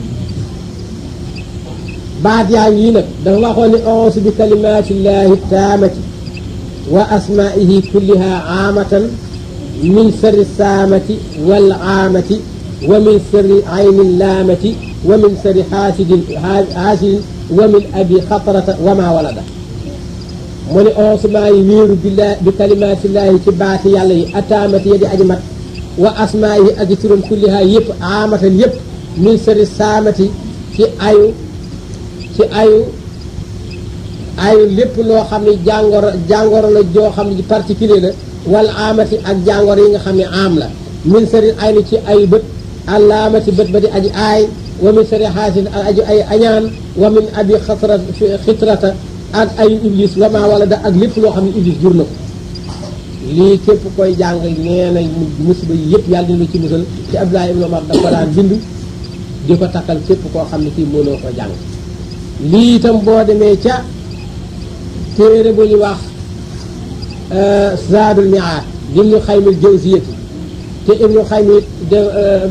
[SPEAKER 1] baat yaa ngi nag dafa waxoon ne a'uuzu bi kalimaatillaahi taamati wa asmaa'ihi kulliha aamatan min sharri saamati wal aamati wa min sharri ayni laamati wa min sharri haasidin haasidin wa min abi xatarata wa ma walada mu ne a'uuzu maa yi wéeru billaahi bi kalimaatillaahi ci baati yàlla yi ataamati ya di aji mat wa asmaa'ihi ak turam kulliha yëpp aamatan yëpp min sharri saamati ci ayu ci ayu ayu lépp loo xam ne jàngoro jàngoro la joo xam ne particulier la wala amati ak jàngoro yi nga xam ne am la min sari ay ni ci ayu bët allaamati bët ba di aji aay wa min sari xaasin ak aji ay añaan wa min abi xatra xitrata ak ayu iblis wa ma wala da ak lépp loo xam ne iblis jur na ko lii képp koy jàng nee na musiba yi yëpp yàlla dina ci musal ci Abdullah ibn Umar dafa daan bind di ko takkal képp koo xam ne kii mënoo ko jàng lii itam boo demee ca téere bu ñu wax Zaadul Mi'aad lim ñu Xaymul Jawziyati te Ibnu Xaymi de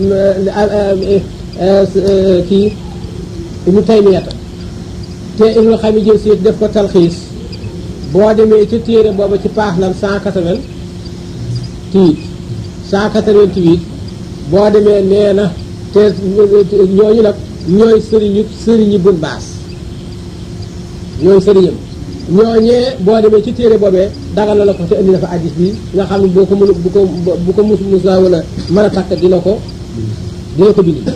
[SPEAKER 1] kii Ibnu Taymiyata te Ibnu Xaymi jël si def ko talxiis boo demee ci téere booba ci paax lan cent quatre-vingt-huit cent quatre-vingt-huit boo demee nee na te ñooñu nag ñooy sëriñu sëriñu bun baas ñooy sëriñam ñooñee boo demee ci téere boobee dagal na la ko te indi na fa addis bi nga xam ne boo ko mën bu ko bu ko mus musa wala mën a takk dina ko dina ko bind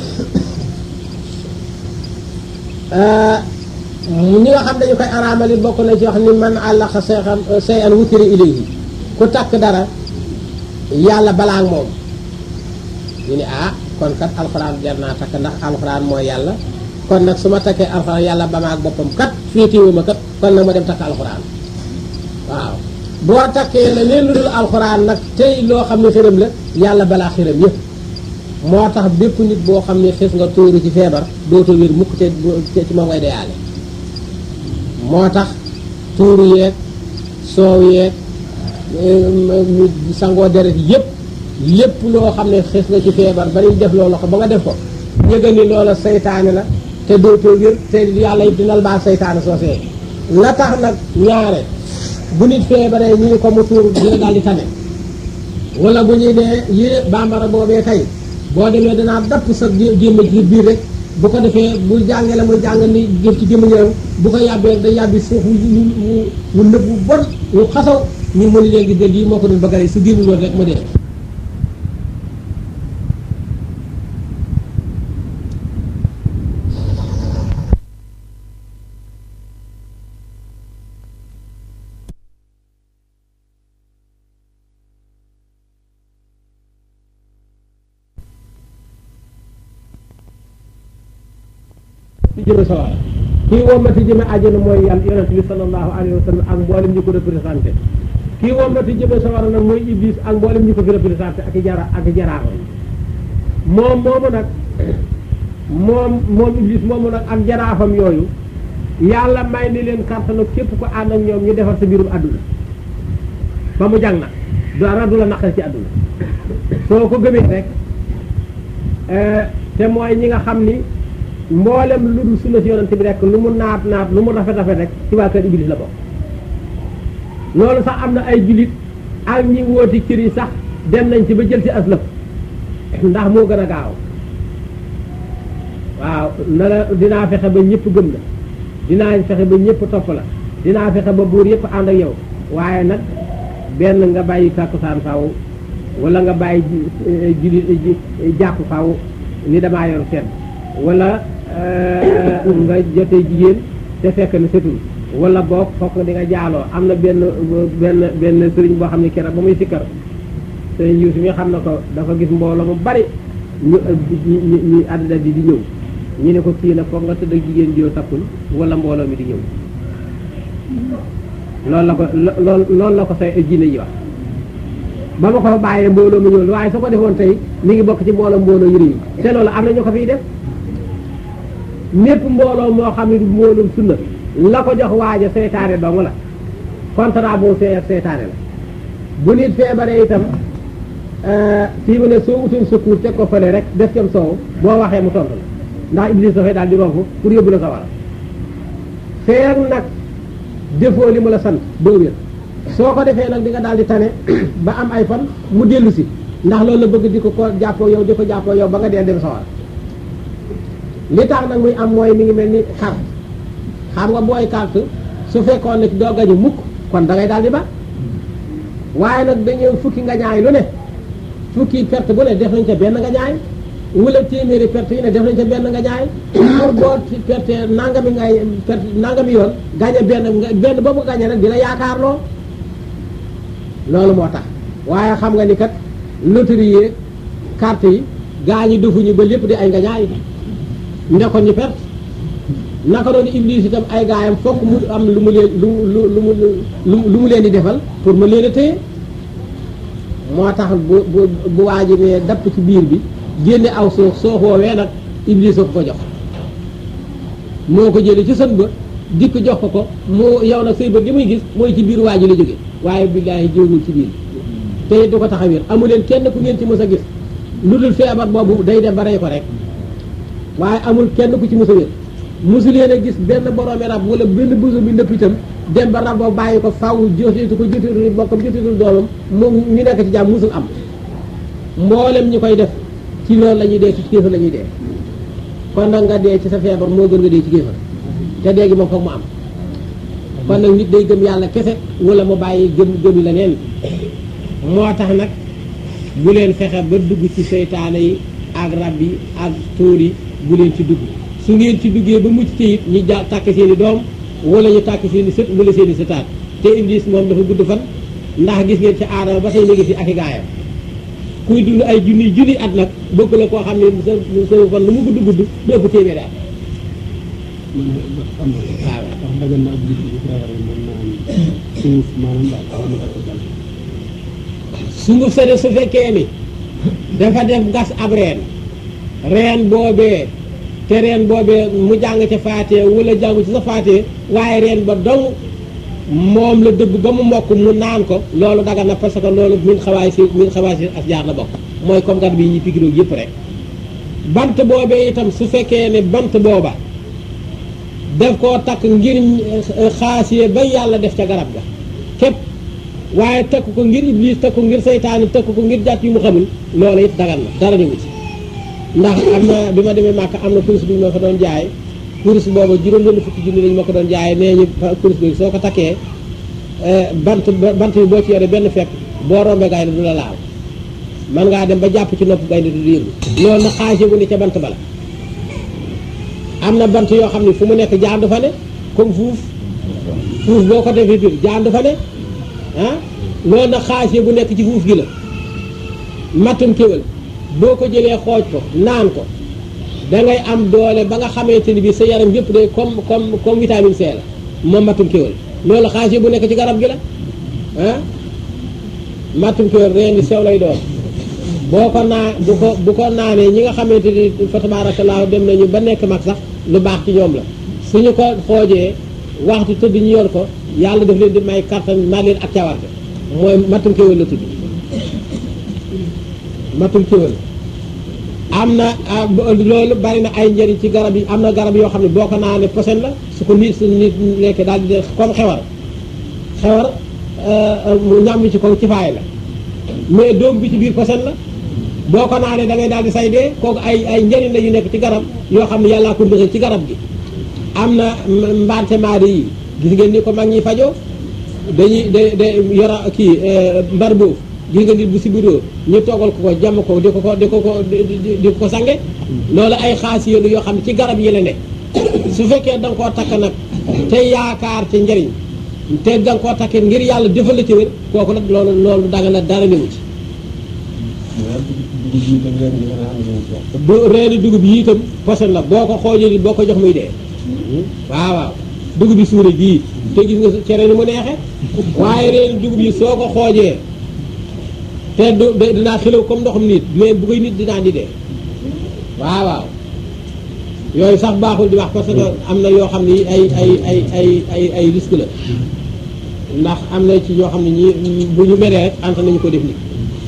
[SPEAKER 1] ñi nga xam dañu koy araamali bokk na ci wax ni man àllaqa seexan say an wutiri ilayhi ku takk dara yàlla balaa moom ñu ne ah kon kat alxuraan jar naa takk ndax alxuraan mooy yàlla kon nag su ma takkee alxuraan yàlla ba ma ak boppam kat féetiwu ma kat kon nag ma dem takk alxuraan waaw boo takkee la leen lu dul alxuraan nag tey loo xam ne xërëm la yàlla balaa xërëm yëpp moo tax bépp nit boo xam ne xis nga tuuru ci feebar dootoo wér mukk te ci moom ngay deyaale moo tax tuuru yeeg soow yeeg sangoo deret yëpp lépp loo xam ne xis nga ci feebar ba ñu def loolu ko ba nga def ko yëgal ni loola seytaane la te dootoo wér te yàlla it dinal baa seytaane soosee la tax nag ñaare bu nit feebaree ñu ni ko mu tuur dina daal di tane wala bu ñuy nee yée bambara boobee tey boo demee danaa dapp sa gémma ci biir rek bu ko defee bu jàngee la muy jàng ni jëf ci gémma ñëram bu ko yàbbee day yàbbi suuf wu wu nëb bu bon wu xasaw ñu mënu leen gi dël yi moo ko doon bëgg a rey su génn loolu rek mu dee ci jëme sawara kii wommati jëme àjjana mooy yàlla yonent bi sallallahu alayhi wa sallam ak mboolem ñi ko représenté kii wommati jëme sawara nag mooy iblis ak mboolem ñi ko fi représenté ak i jara ak i jaraafam moom moomu nag moom moom iblis moomu nag ak jaraafam yooyu yàlla may ni leen kàttanu képp ko ànd ak ñoom ñu defar sa mbirum àdduna ba mu jàng nag dara du la naqar ci àdduna soo ko gëmee rek te mooy ñi nga xam ni mboolem lu dul sunna si yonent bi rek lu mu naat naat lu mu rafet rafet rek ci waa kër iblis la bokk loolu sax am na ay jullit ak ñi wooti cër yi sax dem nañ ci ba jël ci aslëf ndax moo gën a gaaw waaw na la dinaa fexe ba ñëpp gëm la dinaa fexe ba ñëpp topp la dinaa fexe ba buur yëpp ànd ak yow waaye nag benn nga bàyyi tàkkusaan faaw wala nga bàyyi jullit jàpp faaw ni damaa yor seen wala nga jotee jigéen te fekk na setul wala boog fokk di nga jaaloo am na benn benn benn sëriñ boo xam ne keroog ba muy sikkar sëriñ Yuusu mi xam na ko dafa gis mbooloo mu bari ñu ñu ñu àddina bi di ñëw ñu ne ko kii nag foog nga tëdd ak jigéen joo takkul wala mbooloo mi di ñëw loolu la ko lool loolu la ko say jinne yi wax ba ma ko fa bàyyee mbooloo mi ñëw waaye su ko defoon tey mi ngi bokk ci mbooloo mbooloo yu rëy yi te loolu am na ñu ko fiy def mépp mbooloo moo xam ne du mbooloom sunna la ko jox waaja seytaane dong la contrat boo see ak seytaane la bu nit feebaree itam fii mu ne soo utoon secours teg ko fële rek def cam soow boo waxee mu tontu la ndax iblis dafay daal di romb pour yóbbu la sa war a feer nag defoo li mu la sant doo wér soo ko defee nag di nga daal di tane ba am ay fan mu dellu si ndax loolu la bëgg di ko ko jàppoo yow di ko jàppoo yow ba nga dee dem sa war li tax nag muy am mooy mi ngi mel ni carte xam nga booy carte su fekkoon ne doo gañu mukk kon da ngay daal di ba waaye nag dañuy fukki nga ñaay lu ne fukki perte bu ne def nañ ca benn nga ñaay wala téeméeri perte yi ne def nañ ca benn nga ñaay pour boo perte nangami ngay perte nangami yoon gañe benn benn boobu gañe nag dina yaakaar loo loolu moo tax waaye xam nga ni kat loterie yi carte yi gaa ñi defuñu ba lépp di ay nga ñaay ndekkoon ñu perte naka doon iblis itam ay gaayam fokk mu am lu mu leen lu lu lu mu lu mu leen di defal pour ma leen a téye moo tax bu bu bu waaji ne dapp ci biir bi génne aw suuf soo woowee nag iblis a ko ko jox moo ko jëlee ci sën ba dikk jox ko ko mu yow nag say bët li muy gis mooy ci biir waaji la jóge waaye billaahi jógul ci biir te du ko tax a wér amu leen kenn ku ngeen ci mës a gis lu dul feebar boobu day dem ba rey ko rek waaye amul kenn ku ci mës a wér mosu leen a gis benn boroomi rab wala benn busu bi ndëpp itam dem ba rab boobu bàyyi ko faw joteetu ko joteetu bokkam joteetu doomam moom ñu nekk ci jàmm musul am mboolem ñi koy def ci loolu la ñuy dee ci kéefar la ñuy dee kon nag nga dee ci sa feebar moo gën nga dee ci kéefar te dee gi moom foog mu am kon nag nit day gëm yàlla kese wala mu bàyyi gëm gëmi la neen moo tax nag bu leen fexe ba dugg ci seytaane yi ak rab yi ak tóor yi bu leen ci dugg su ngeen ci duggee ba mucc ci it ñu ja tàkk seen i doom wala ñu tàkk seen i sët wala seen i sëtaat te Iblis moom dafa gudd fan ndax gis ngeen ci aadama ba tey léegi fi ak i gaayam kuy dund ay junni junni at nag bokk la koo xam ne sa sa fan lu mu gudd gudd du ëpp téeméeri at
[SPEAKER 2] am na
[SPEAKER 1] waaw
[SPEAKER 2] wax dëgg na ab gis bu feebaree mën na am suuf maanaam daal xaw ma ko jàll.
[SPEAKER 1] sunguf sa def su fekkee ni dafa def gas ab reen reen boobee te reen boobee mu jàng ca faatee wala jàngu ci sa faatee waaye reen ba dong moom la dëgg ba mu mokk mu naan ko loolu daga na parce que loolu min xawaay si min xawaay si as jaar la bokk mooy comme garab yi ñuy pikiroog yëpp rek bant boobee itam su fekkee ne bant booba def koo takk ngir xaasiyee ba yàlla def ca garab ga képp waaye takk ko ngir iblis takk ko ngir seytaane takk ko ngir jàtt yu mu xamul loolu it dagan na dara ñëwu ci ndax am na bi ma demee Màkka am na kurus bi ma fa doon jaay kurus boobu juróom benn fukki junni lañ ma ko doon jaay nee ñu kurus bi soo ko takkee bant bant bi boo ci yore benn fekk boo rombee gaynde du la laal man ngaa dem ba jàpp ci nopp gaynde du yëngu loolu na xaasiyee bu ne ca bant bala am na bant yoo xam ne fu mu nekk jaan du fa ne comme fuuf fuuf boo ko defee biir jaan du fa ne ah loolu nag xaasiyee bu nekk ci fuuf gi la mattum kéwél boo ko jëlee xooj ko naan ko dangay am doole ba nga xamante ni bi sa yaram yëpp day comme comme comme vitamine C la moom mattum kéwél loolu xaasiyee bu nekk ci garab gi la ah mattum kéwél reen di sew lay doon boo ko naa bu ko bu ko naanee ñi nga xamante ni fa tabaarakallaahu dem nañu ba nekk mag sax lu baax ci ñoom la suñu ko xoojee waxtu tëdd ñu yor ko yàlla daf leen di may kattan mag leen ak cawarte mooy mattum kéwél la tudd mattum kéwél am na loolu bari na ay njëriñ ci garab yi am na garab yoo xam ne boo ko naanee posen la su ko nit su nit lekkee daal di def comme xewar xewar mu ñam bi ci kaw ci faay la mais doom bi ci biir posen la boo ko naanee da ngay daal di say dee kooku ay ay njëriñ la yu nekk ci garab yoo xam ne yàllaa ko ndëxal ci garab gi am na mbante maade yi gis ngeen ni ko mag ñi fajoo dañuy da da yora kii mbar boobu gis nga nit bu sibiroo ñu toggal ko ko jàmm ko di ko ko di ko ko di ko sange loolu ay xaas yélu yoo xam ne ci garab yi la ne su fekkee da nga koo takk nag te yaakaar ci njëriñ te da nga koo takkee ngir yàlla defal la ci wér kooku nag loolu loolu danga na dara newu ci du reeni dugub yi itam poson la boo ko xoojee boo ko jox muy dee waaw waaw dugub bi suure gii te gis nga cere ni mu neexee waaye reeni dugub yi soo ko xoojee te du dinaa xilaw comme ndoxum nit mais bu koy nit dinaa di dee waaw waaw yooyu sax baaxul di wax parce que am na yoo xam ni ay ay ay ay ay ay risque la ndax am na ci ñoo xam ne ñi bu ñu meree rek anta nañu ko def ni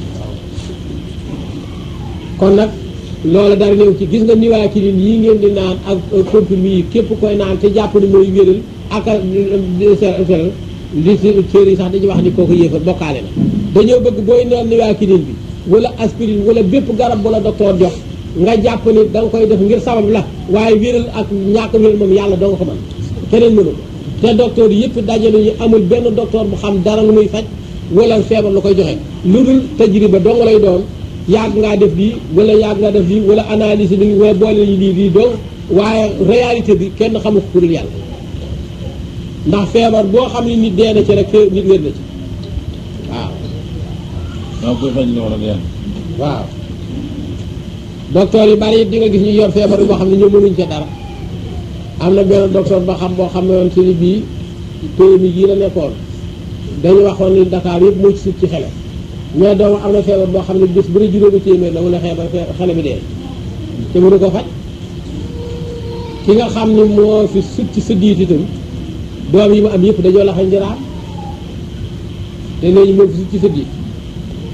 [SPEAKER 1] kon nag loolu dara néew ci gis nga niwaakilin yi ngeen di naan ak comprimé yi képp koy naan te jàpp ne mooy wéral ak seral li séer yi sax dañuy wax ni kooku yéefar bokkaale na dañoo bëgg booy naan niwaakilin bi wala aspirine wala bépp garab bu la docteur jox nga jàpp ni da nga koy def ngir sabab la waaye wéral ak ñàkk wéral moom yàlla doo nga ko mën keneen mënu te docteur yëpp dajale ñu amul benn docteur bu xam dara lu muy faj wala feebar lu koy joxe lu dul tajriba dong lay doon yàgg ngaa def lii wala yàgg ngaa def lii wala analyse bi wala boole yi lii lii donc waaye réalité bi kenn xamu ko pour yàlla ndax feebar boo xam ne nit dee na ci rek nit wér na ci waaw.
[SPEAKER 2] waaw koy faj loolu ak yàlla.
[SPEAKER 1] waaw docteur yu bari it di nga gis ñu yor feebar boo xam ne ñoom mënuñ ca dara am na benn docteur ba xam boo xam ne woon ci ni bii taux mi gii la nekkoon dañu waxoon ni Dakar yëpp moo ci sut ci xele. mais doomu am na feebar boo xam ne bés bu dee juróomi téeméer la wala xeebar xale bi dee te mënu ko faj ki nga xam ne moo fi sut ci sa diit itam doom yi mu am yëpp dañoo laxa njëraam te léegi moo fi sut ci sa diit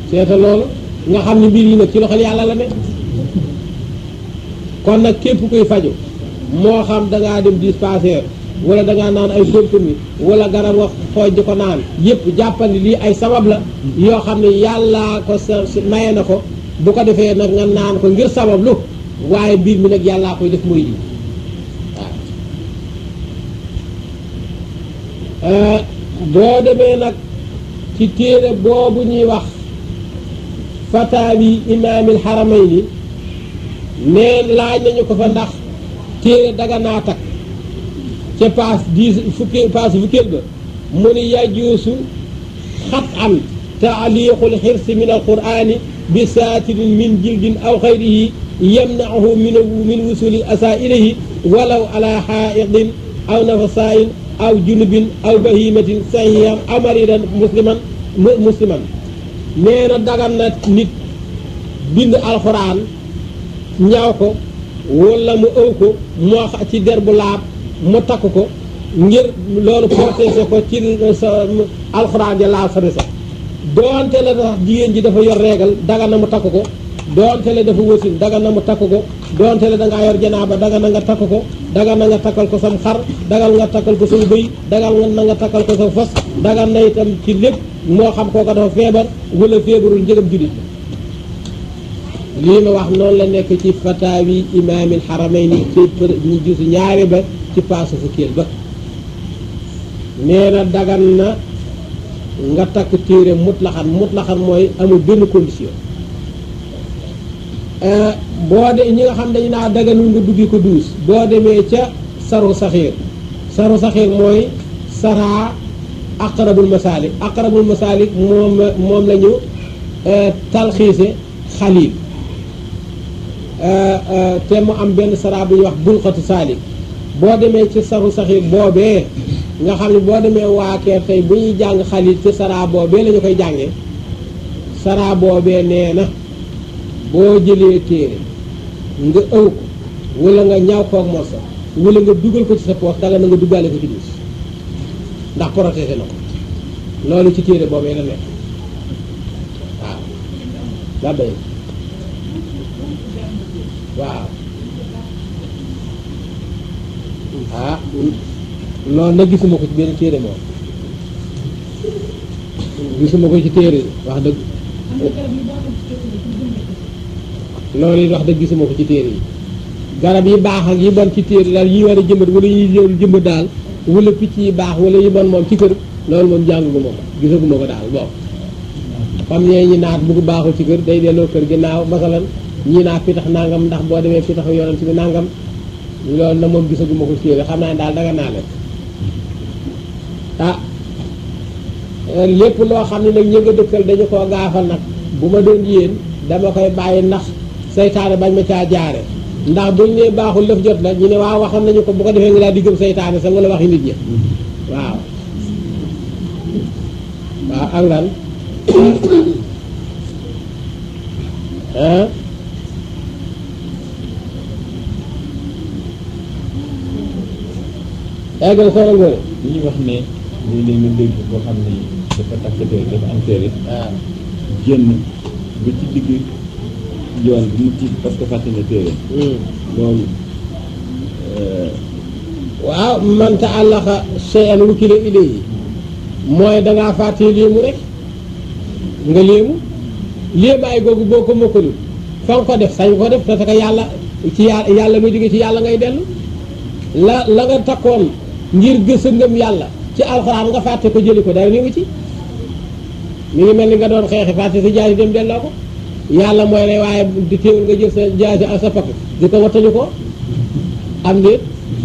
[SPEAKER 1] seeta loolu nga xam ne mbir yi nag ci loxol yàlla la ne kon nag képp kuy faju moo xam dangaa dem dispensaire wala dangaa naan ay comprimés wala garab wax xooj di ko naan yëpp jàppal ni lii ay sabab la yoo xam ne yàllaa ko sa maye na ko bu ko defee nag nga naan ko ngir sabab lu waaye mbir mi nag yàllaa koy def muy lii waaw boo demee nag ci téere boobu ñuy wax fataawi imaamil xaramayni nee laaj nañu ko fa ndax téere daga naa takk ca paas dix fukki paas fukkeel ba mu ni yajuusu xat an taaliqul xirsi min alqurani bi saatirin min jildin aw xayrihi yamnaahu min min wusuli asa ilayhi walaw ala xaaidin aw nafasain aw junubin aw bahimatin sahihan aw maridan musliman musliman nee na dagan na nit bind alxuraan ñaaw ko wala mu ëw ko moo ci der bu laab mu takk ko ngir loolu protéger ko ci sa alxuraan ja laal sa resa doonte la tax jigéen ji dafa yor régal dagan na mu takk ko doonte la dafa wasin dagan na mu takk ko doonte la dangaa yor janaaba dagan na nga takk ko dagan na nga takkal ko sam xar dagal nga takkal ko sa bëy dagal na nga takkal ko sa fas dagan na itam ci lépp moo xam kooka dafa feebar wala feebarul njëgam jullit lii ma wax noonu la nekk ci fataawi imaamil xaramayni ci ñu gis ñaari ba ci paasu fukkeel ba nee na dagan na nga takk téere mutlaxan mutlaxan mooy amul benn condition boo de ñi nga xam dañu naa daganul nga duggi ko duus boo demee ca saru saxiir saru saxiir mooy saraa aqrabul masaalik aqrabul masaalik moom moom la ñu talxiise xaliil te mu am benn saraa bu ñuy wax bulxatu saalik boo demee ci saru saxiir boobee nga xam ne boo demee waa keer tey bu ñuy jàng xaliil ci saraa boobee la ñu koy jàngee saraa boobee nee na boo jëlee téere nga ëw ko wala nga ñaaw koog morsa wala nga dugal ko ci sa poos danga na nga duggaale ko ci duus ndax protégé na ko loolu ci téere boobee la nekk waaw la bay waaw ah loolu nag gisuma ko ci benn téere moom gisuma ko ci téere wax dëgg loolu it wax dëgg gisuma ko ci téere yi garab yi baax ak yi bon ci téere daal yi war a jëmbat wala yi jëmbat daal wala picc yi baax wala yi bon moom ci kër loolu moom jànguma ko gisaguma ko daal bon comme ñee ñi naat bugg baaxul ci kër day delloo kër ginnaaw masalan ñii naat pitax nangam ndax boo demee pitax yonent bi nangam loolu na moom gisaguma ko ci téere xam naa ne daal danga naa leen ah lépp loo xam ne nag ñë nga dëkkal dañu koo gaafal nag bu ma doon yéen dama koy bàyyi ndax seytaane bañ ma caa jaare ndax buñ ne baaxul lëf jot la ñu ne waaw waxoon nañu ko bu ko defee nga daal di gëm seytaane sax wala waxi nit ñi waaw waaw ak lan ah eggal soxna Ngoné
[SPEAKER 2] li ñuy wax ne léeg-léeg nga dégg boo xam ne dafa takk téere dafa am téere
[SPEAKER 1] waaw
[SPEAKER 2] génn ba ci digg yoon bi mu tiit parce que fàtte na téere loolu
[SPEAKER 1] waaw man ta'allaqa shay'an wukila ilayhi mooy dangaa fàtte léemu rek nga léemu léemaay googu boo ko mokkalul fa nga ko def sañ ko def parce que yàlla ci yàlla yàlla muy jóge ci yàlla ngay dellu la la nga takkoon ngir gësa ngëm yàlla ci alxuraan nga fàtte ko jëli ko dara néewu ci mi ngi mel ni nga doon xeexi fàtte sa jaasi dem delloo ko yàlla mooy lay waaye di teewul nga jël sa jaasi ak sa pakk di ko wattañu ko am déet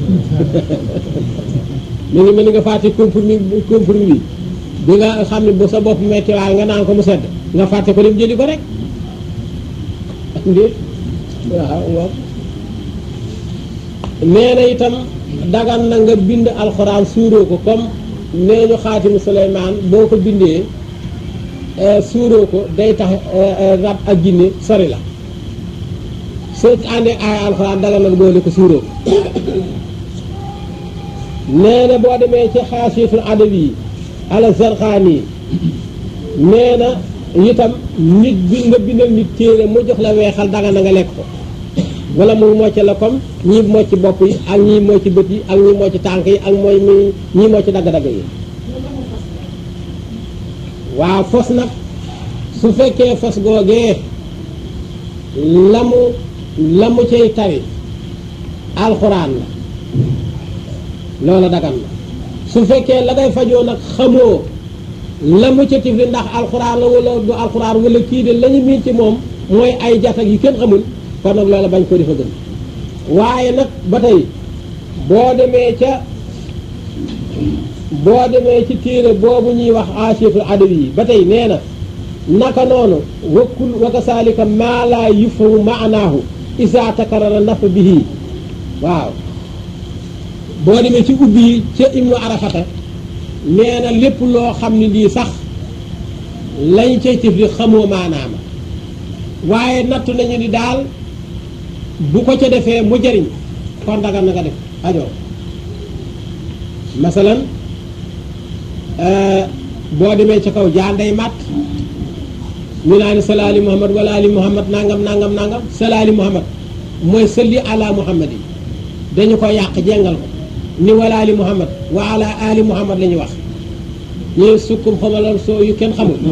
[SPEAKER 1] mi ngi mel ni nga fàtte compromis compromis bi bi nga xam ne bu sa bopp metti waaye nga naan ko mu sedd nga fàtte ko dem jëli ko rek am déet waaw waaw nee na itam dagan na nga bind alxuraan suuroo ko comme nee ñu xaatimu Suleymaan boo ko bindee suuroo ko day tax rab ak jinne sori la soo ci àndee ay alxuraan dagan na nga boole ko suuroo ko nee na boo demee ci xaasiisul adabi ala Zarqaani nee na itam nit bi nga bindal nit téere mu jox la weexal danga na nga lekk ko wala mu mocc la comme ñii mocc bopp yi ak ñii mocc bët yi ak ñii mocc tànk yi ak mooy mi ñii mocc dagg-dagg yi waaw fos nag su fekkee fos googee la mu la mu cay tari alxuraan la loola dagan la su fekkee la ngay fajoo nag xamoo la mu ca tifli ndax alxuraan la wala du alxuraan wala kii de la ñu miin ci moom mooy ay jatag yi kenn xamul kon nag loola bañ ko di fa gën waaye nag ba tey boo demee ca boo demee ci téere boobu ñuy wax asiyatul adawi yi ba tey nee na naka noonu wakkul wa kasaalika maa laa yufhamu maanaahu isaa takarara nafa bihi waaw boo demee ci ubbi yi ca ibnu arafata nee na lépp loo xam ne lii sax lañ cay tifli xamoo maanaama waaye nattu nañu ni daal bu ko ca defee mu jëriñ kon daga na nga def ajoo masalan boo demee ca kaw jaan day màtt ñu naa ni salaali muhammad wala ali muhammad nangam nangam nangam salaali muhammad mooy salli ala muhammad yi dañu ko yàq jengal ko ni wala ali muhammad wa ala ali muhammad la ñuy wax ñu sukkum xamalal soo yu kenn xamul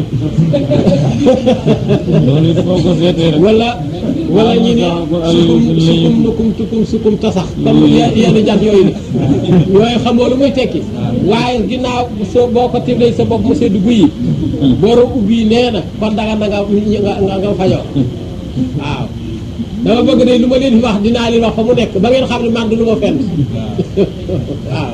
[SPEAKER 1] wala wala ñu ni sukkum sukkum nukum tukum sukkum tasax comme yenn jat yooyu ni yooyu xamoo lu muy tekki waaye ginnaaw soo boo ko tiflee sa bopp mu sedd guyi borom ubbi nee na kon danga na nga nga nga fajoo waaw dama bëgg de lu ma leen wax dinaa leen wax fa mu nekk ba ngeen xam ne man du lu ma fenn waaw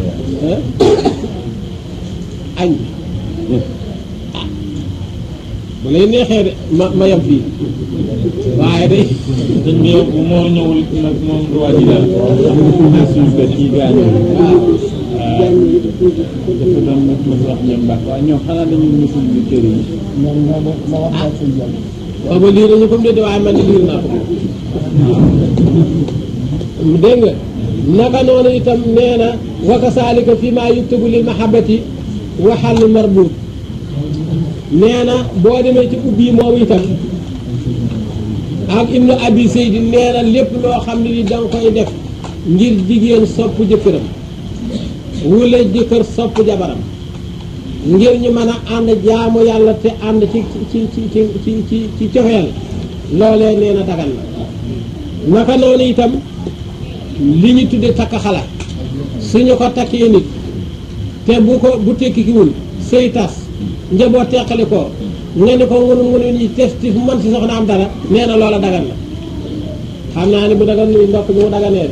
[SPEAKER 1] añ ah bu lay neexee de ma ma yem fii waaye day
[SPEAKER 2] dañ ne bu moo ñëwul nag moom du waa ji daal suuf ka ci gaañu dafa doon mos wax ñoom baax waaye ñoom xanaa dañu musul ñu kër yi ñoom ñoo ma wax naa suñ jàll
[SPEAKER 1] waaw ba lii dañu comme de waaye man de liir naa ko dégg nga naka noonu itam nee na wa kasaalika fi ma yuktabu lil mahabbati wa xalli marbut nee na boo demee ci ubbi moom itam ak ibnu abi seydi nee na lépp loo xam ne ni danga koy def ngir jigéen sopp jëkkëram wala jëkkër sopp jabaram ngir ñu mën a ànd jaamu yàlla te ànd ci ci ci ci ci ci ci cofeel loolee nee na dagan na naka noonu itam li ñu tudde takk xala suñu ko takkee nit te bu ko bu tekkikiwul sëy tas njaboot teqali ko nga ni ko ngunu ngunu ñi tes ti man si soxna am dara nee na loola dagan na xam naa ne bu dagan ni ndokk bi mu daganee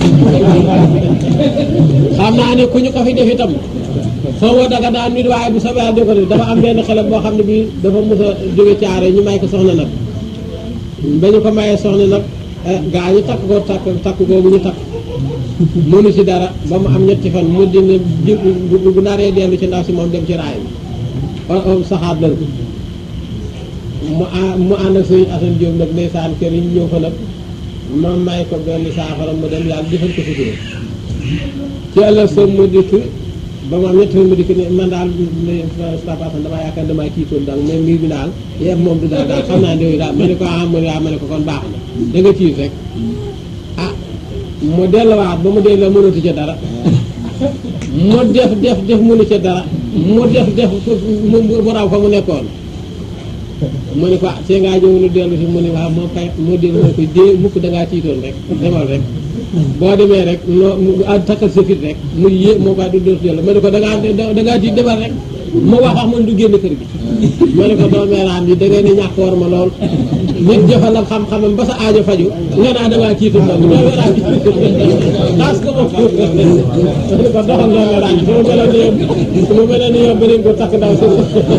[SPEAKER 1] xam naa ne ku ñu ko fi def itam xaw ma daga daan nit waaye bu soobee di ko def dafa am benn xale boo xam ne bii dafa mos a jóge caare ñu may ko soxna nag ba ñu ko mayee soxna nag gaa ñu takk ko takk takk googu ñu takk mënu si dara ba mu am ñetti fan mu dina bu naree dellu ci ndaw si moom dem ci raay bi saxaat la mu mu ànd ak sëñ Assane Diop nag ndeysaan kër yi ñu ñëw fa nag ma may ko benn saafara mu dem yàlla defal ko sutura ci ëllëg sa mu dikk ba mu am ñetti fan mu dikk ne man daal stapasan damaa yaakaar damaa tiitoon daal mais mbir bi daal yëpp moom du daal daal xam naa ne yooyu daal ma ne ko ah ma ne ma ne ko kon baax na da nga tiit rek ah mu delluwaat ba mu delloo mënatu ca dara mu def def def mënu ca dara mu def def mu raw fa mu nekkoon mu ne ko ah see ngaa ñëw nu dellu si mu ne waaw moo kay moo dellu moo koy dee mukk dangaa tiitoon rek demal rek boo demee rek noo takkal sa fit rek mu yé moo koy du dootu dellu ma ne ko dangaa dangaa tiit demal rek ma wax wax man du génn kër gi ma ne ko doomeeraam yi da ngay ne ñàkk war ma lool nit jëfal ak xam-xamam ba sa aajo faju nga naa dangaa tiitoon nag doomeeraam yi xaas ko ma ma ne ko doxal doomeeraam yi su ma meloon ni yow su ma meloon ni yow beneen ko takk ndaw si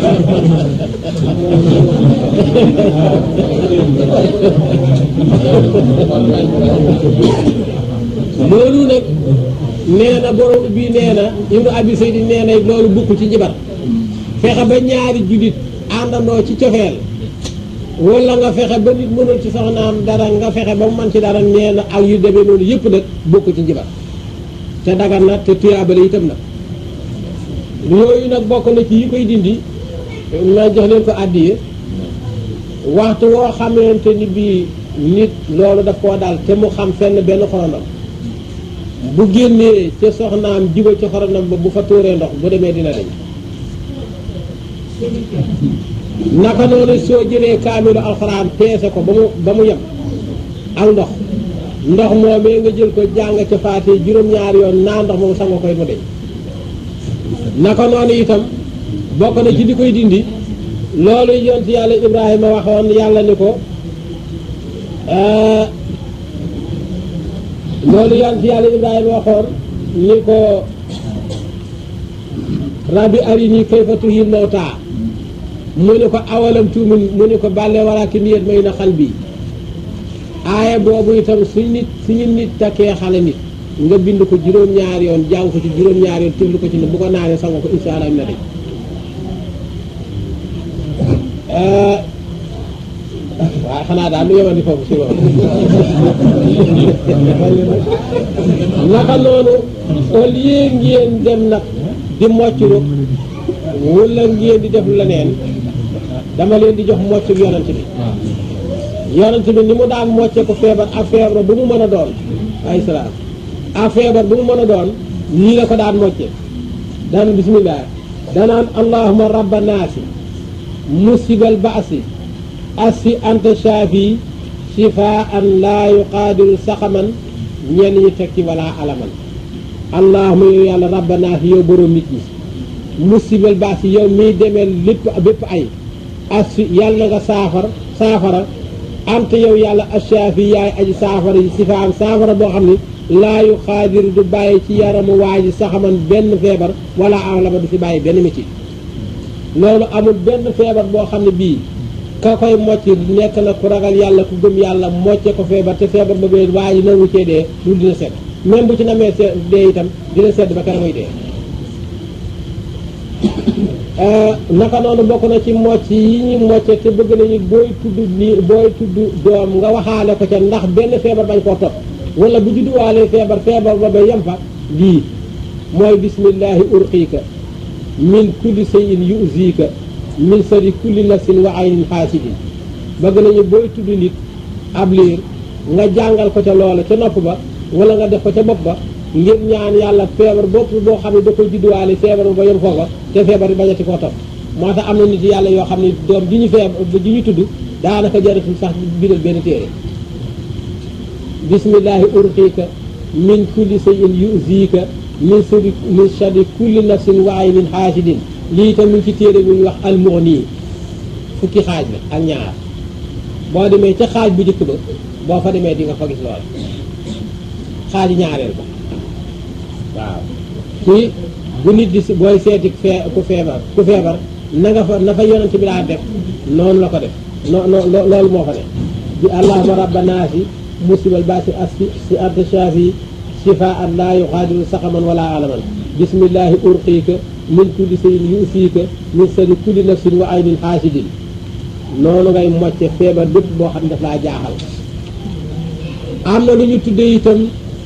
[SPEAKER 1] loolu nag nee na borom bii nee na ibnu abi seydi nee na loolu bukk ci njibar fexe ba ñaari jullit àndandoo ci cofeel wala nga fexe ba nit mënul ci soxnaam dara nga fexe ba mu mën ci dara nee na ak yu demee noonu yëpp nag bukk ci njibar te dagan na te tuyaabale itam nag yooyu nag bokk na ci yi koy dindi ma jox leen ko àddiya waxtu woo xamante ni bii nit loolu daf koo dal te mu xam fenn benn xorondom bu génnee ca soxnaam jiba ci xorondom ba bu fa tuuree ndox bu demee dina dañ naka noonu soo jëlee kaamilu alxuraan peese ko ba mu ba mu yem ak ndox ndox moomee nga jël ko jàng ca faati juróom-ñaari yoon naa ndox moom sango koy mu deñ naka noonu itam bokk na ci li koy dindi loolu yonent yàlla Ibrahima waxoon yàlla ni ko loolu yonent yàlla Ibrahima waxoon ni ko rabbi arini kayfa tuhyil mawtaa mu ni ko awalam tuumin mu ni ko bàlle walaakin yatma'inna qalbi aaya boobu itam suñ nit suñu nit takkee xale nit nga bind ko juróom-ñaari yoon jàng ko ci juróom-ñaari yoon tëflu ko ci ne bu ko naanee sango ko insha Allah na dañ waaw xanaa daal lu yemandi foofu si loolu naka noonu au lieu ngeen dem nag di mocclu wala ngeen di def leneen dama leen di jox moccu yonent bi yonent bi ni mu daan mocce ko feebar ak feebar bu mu mën a doon ay salaam ak feebar bu mu mën a doon nii la ko daan mocce daan bismillah danaan allahumma rabba naasi musibal baasi asfi anta shaafi shifaan laa yuqaadiru saxaman ñenn ñi teg ci wala alaman allahumma yow yàlla rabba naasi yow borom nit ñi musibal baasi yow miy demee lépp bépp ay asfi yàlla nga saafara saafara anta yow yàlla ashaafi yaay aji saafara yi sifaan saafara boo xam ni laa yuqaadiru du bàyyi ci yaramu waa ji saxaman benn feebar wala alama du fi bàyyi benn métier loolu amul benn feebar boo xam ne bii ka koy mocc nekk na ku ragal yàlla ku gëm yàlla mocce ko feebar te feebar ba bee waa ji nangu cee dee lu dina sedd même bu ci namee dee itam dina sedd ba kera muy dee naka noonu bokk na ci mocc yi ñu mocce te bëgg nañu booy tudd nii booy tudd doom nga waxaale ko ca ndax benn feebar bañ koo topp wala bu judduwaalee feebar feebar ba ba yem fa lii mooy bismillahi urqiika min kulli shay'in yu'zika min sharri kulli nafsin wa aynin xaasidin bëgg nañu booy tudd nit ab liir nga jàngal ko ca loola ca nopp ba wala nga def ko ca bopp ba ngir ñaan yàlla feebar bopp boo xam ne da koy judduwaale feebar ba yem foofa te feebar bi bañati koo topp moo tax am na nit yàlla yoo xam ne doom ji ñu feebar ji ñu tudd daanaka jaratul sax bindal benn téere bismillahi urqiika min kulli shay'in yu'zika min sharri min sharri kulli nafsin wa aynin xaasidin lii itam mi ngi ci téere bu ñuy wax al-Mughni fukki xaaj la ak ñaar boo demee ca xaaj bu njëkk ba boo fa demee di nga fa gis lool xaaji ñaareel ba waaw ci bu nit di booy seeti fee ku feebar ku feebar na nga fa na fa yonent bi daa def noonu la ko def noo noo loolu moo fa ne bi allahumma rabba naasi musibal baasi asfi si anta shaafi shifaan laa yuqaadiru saqaman wala alaman bismillahi urqiika min kulli shay'in yu'siika min sharri kulli nafsin wa aynin xaasidin noonu ngay mocce feebar bépp boo xam ne daf laa jaaxal am na lu ñu tuddee itam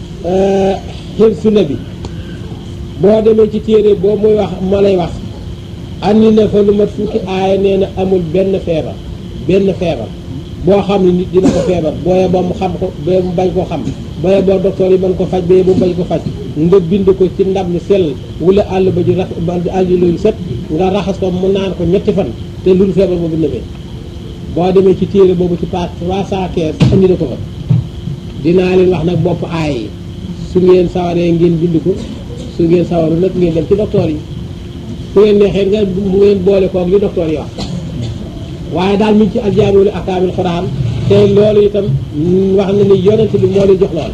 [SPEAKER 1] xirsu nabi boo demee ci téere boobu muy wax ma lay wax andi na fa lu mat fukki aaya nee na amul benn feebar benn feebar boo xam ne nit dina ko feebar booyee boo mu xam ko booyee mu bañ koo xam booyee boo docteur yi mën ko faj booyee bu bañ ko faj nga bind ko ci ndab ni sell wala àll ba ji rax àll loolu set nga raxas ko mu naan ko ñetti fan te lu feebar boobu nëbee boo demee ci téere boobu ci page trois cent quinze andi na ko fa dinaa leen wax nag bopp aay yi su ngeen sawaree ngeen bind ko su ngeen sawaru nag ngeen dem ci docteur yi su ngeen neexee nga bu ngeen boole koog li docteur yi wax waaye daal mi ngi ci aljaamiul ahkaamil quraan te loolu itam wax na ni yonent bi moo leen jox lool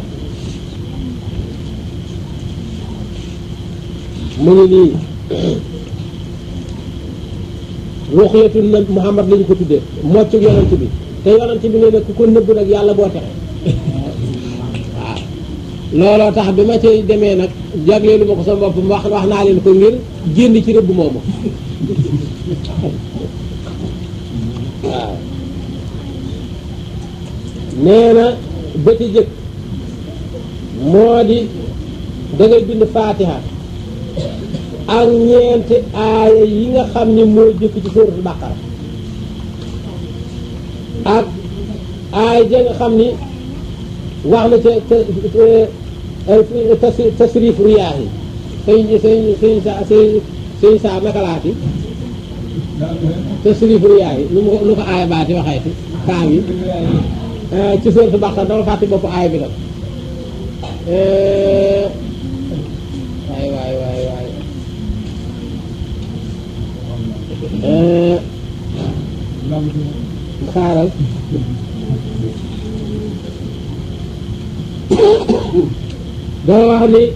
[SPEAKER 1] mu ngi nii ruqyatu na Muhammad lañu ko tuddee moccu yonent bi te yonent bi nee na ku ko nëbb nag yàlla boo texe waaw looloo tax bi ma cay demee nag jagleelu ma ko sama bopp wax wax naa leen ko ngir génn ci rëbb moomu waaw nee na ba ci jëkk moo di da ngay bind faatiha ak ñeenti aaya yi nga xam ni moo jëkk ci suuratul Baqara ak aaya ja nga xam ni wax na ca tasrif riyaax yi sëñ sëñ sëñ sa sëñ sa nakalaati tasrif riyaax yi lu mu lu ko aaya baati waxeeti kaam yi ci suuratul Baqara dama fàtte bopp aaya bi tam waay waay waay waay xaaral dama wax ni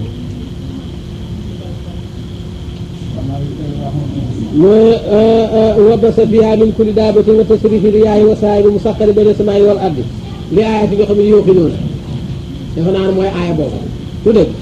[SPEAKER 1] mooy wabasa fiha min kulli daabatin wa tasrifi riyaahi wa saa'iri musaxxari bayna samaa'i wal ardi li aayati nga xam ne yuuqinuuna dafa naan mooy aaya boobu tu dëgg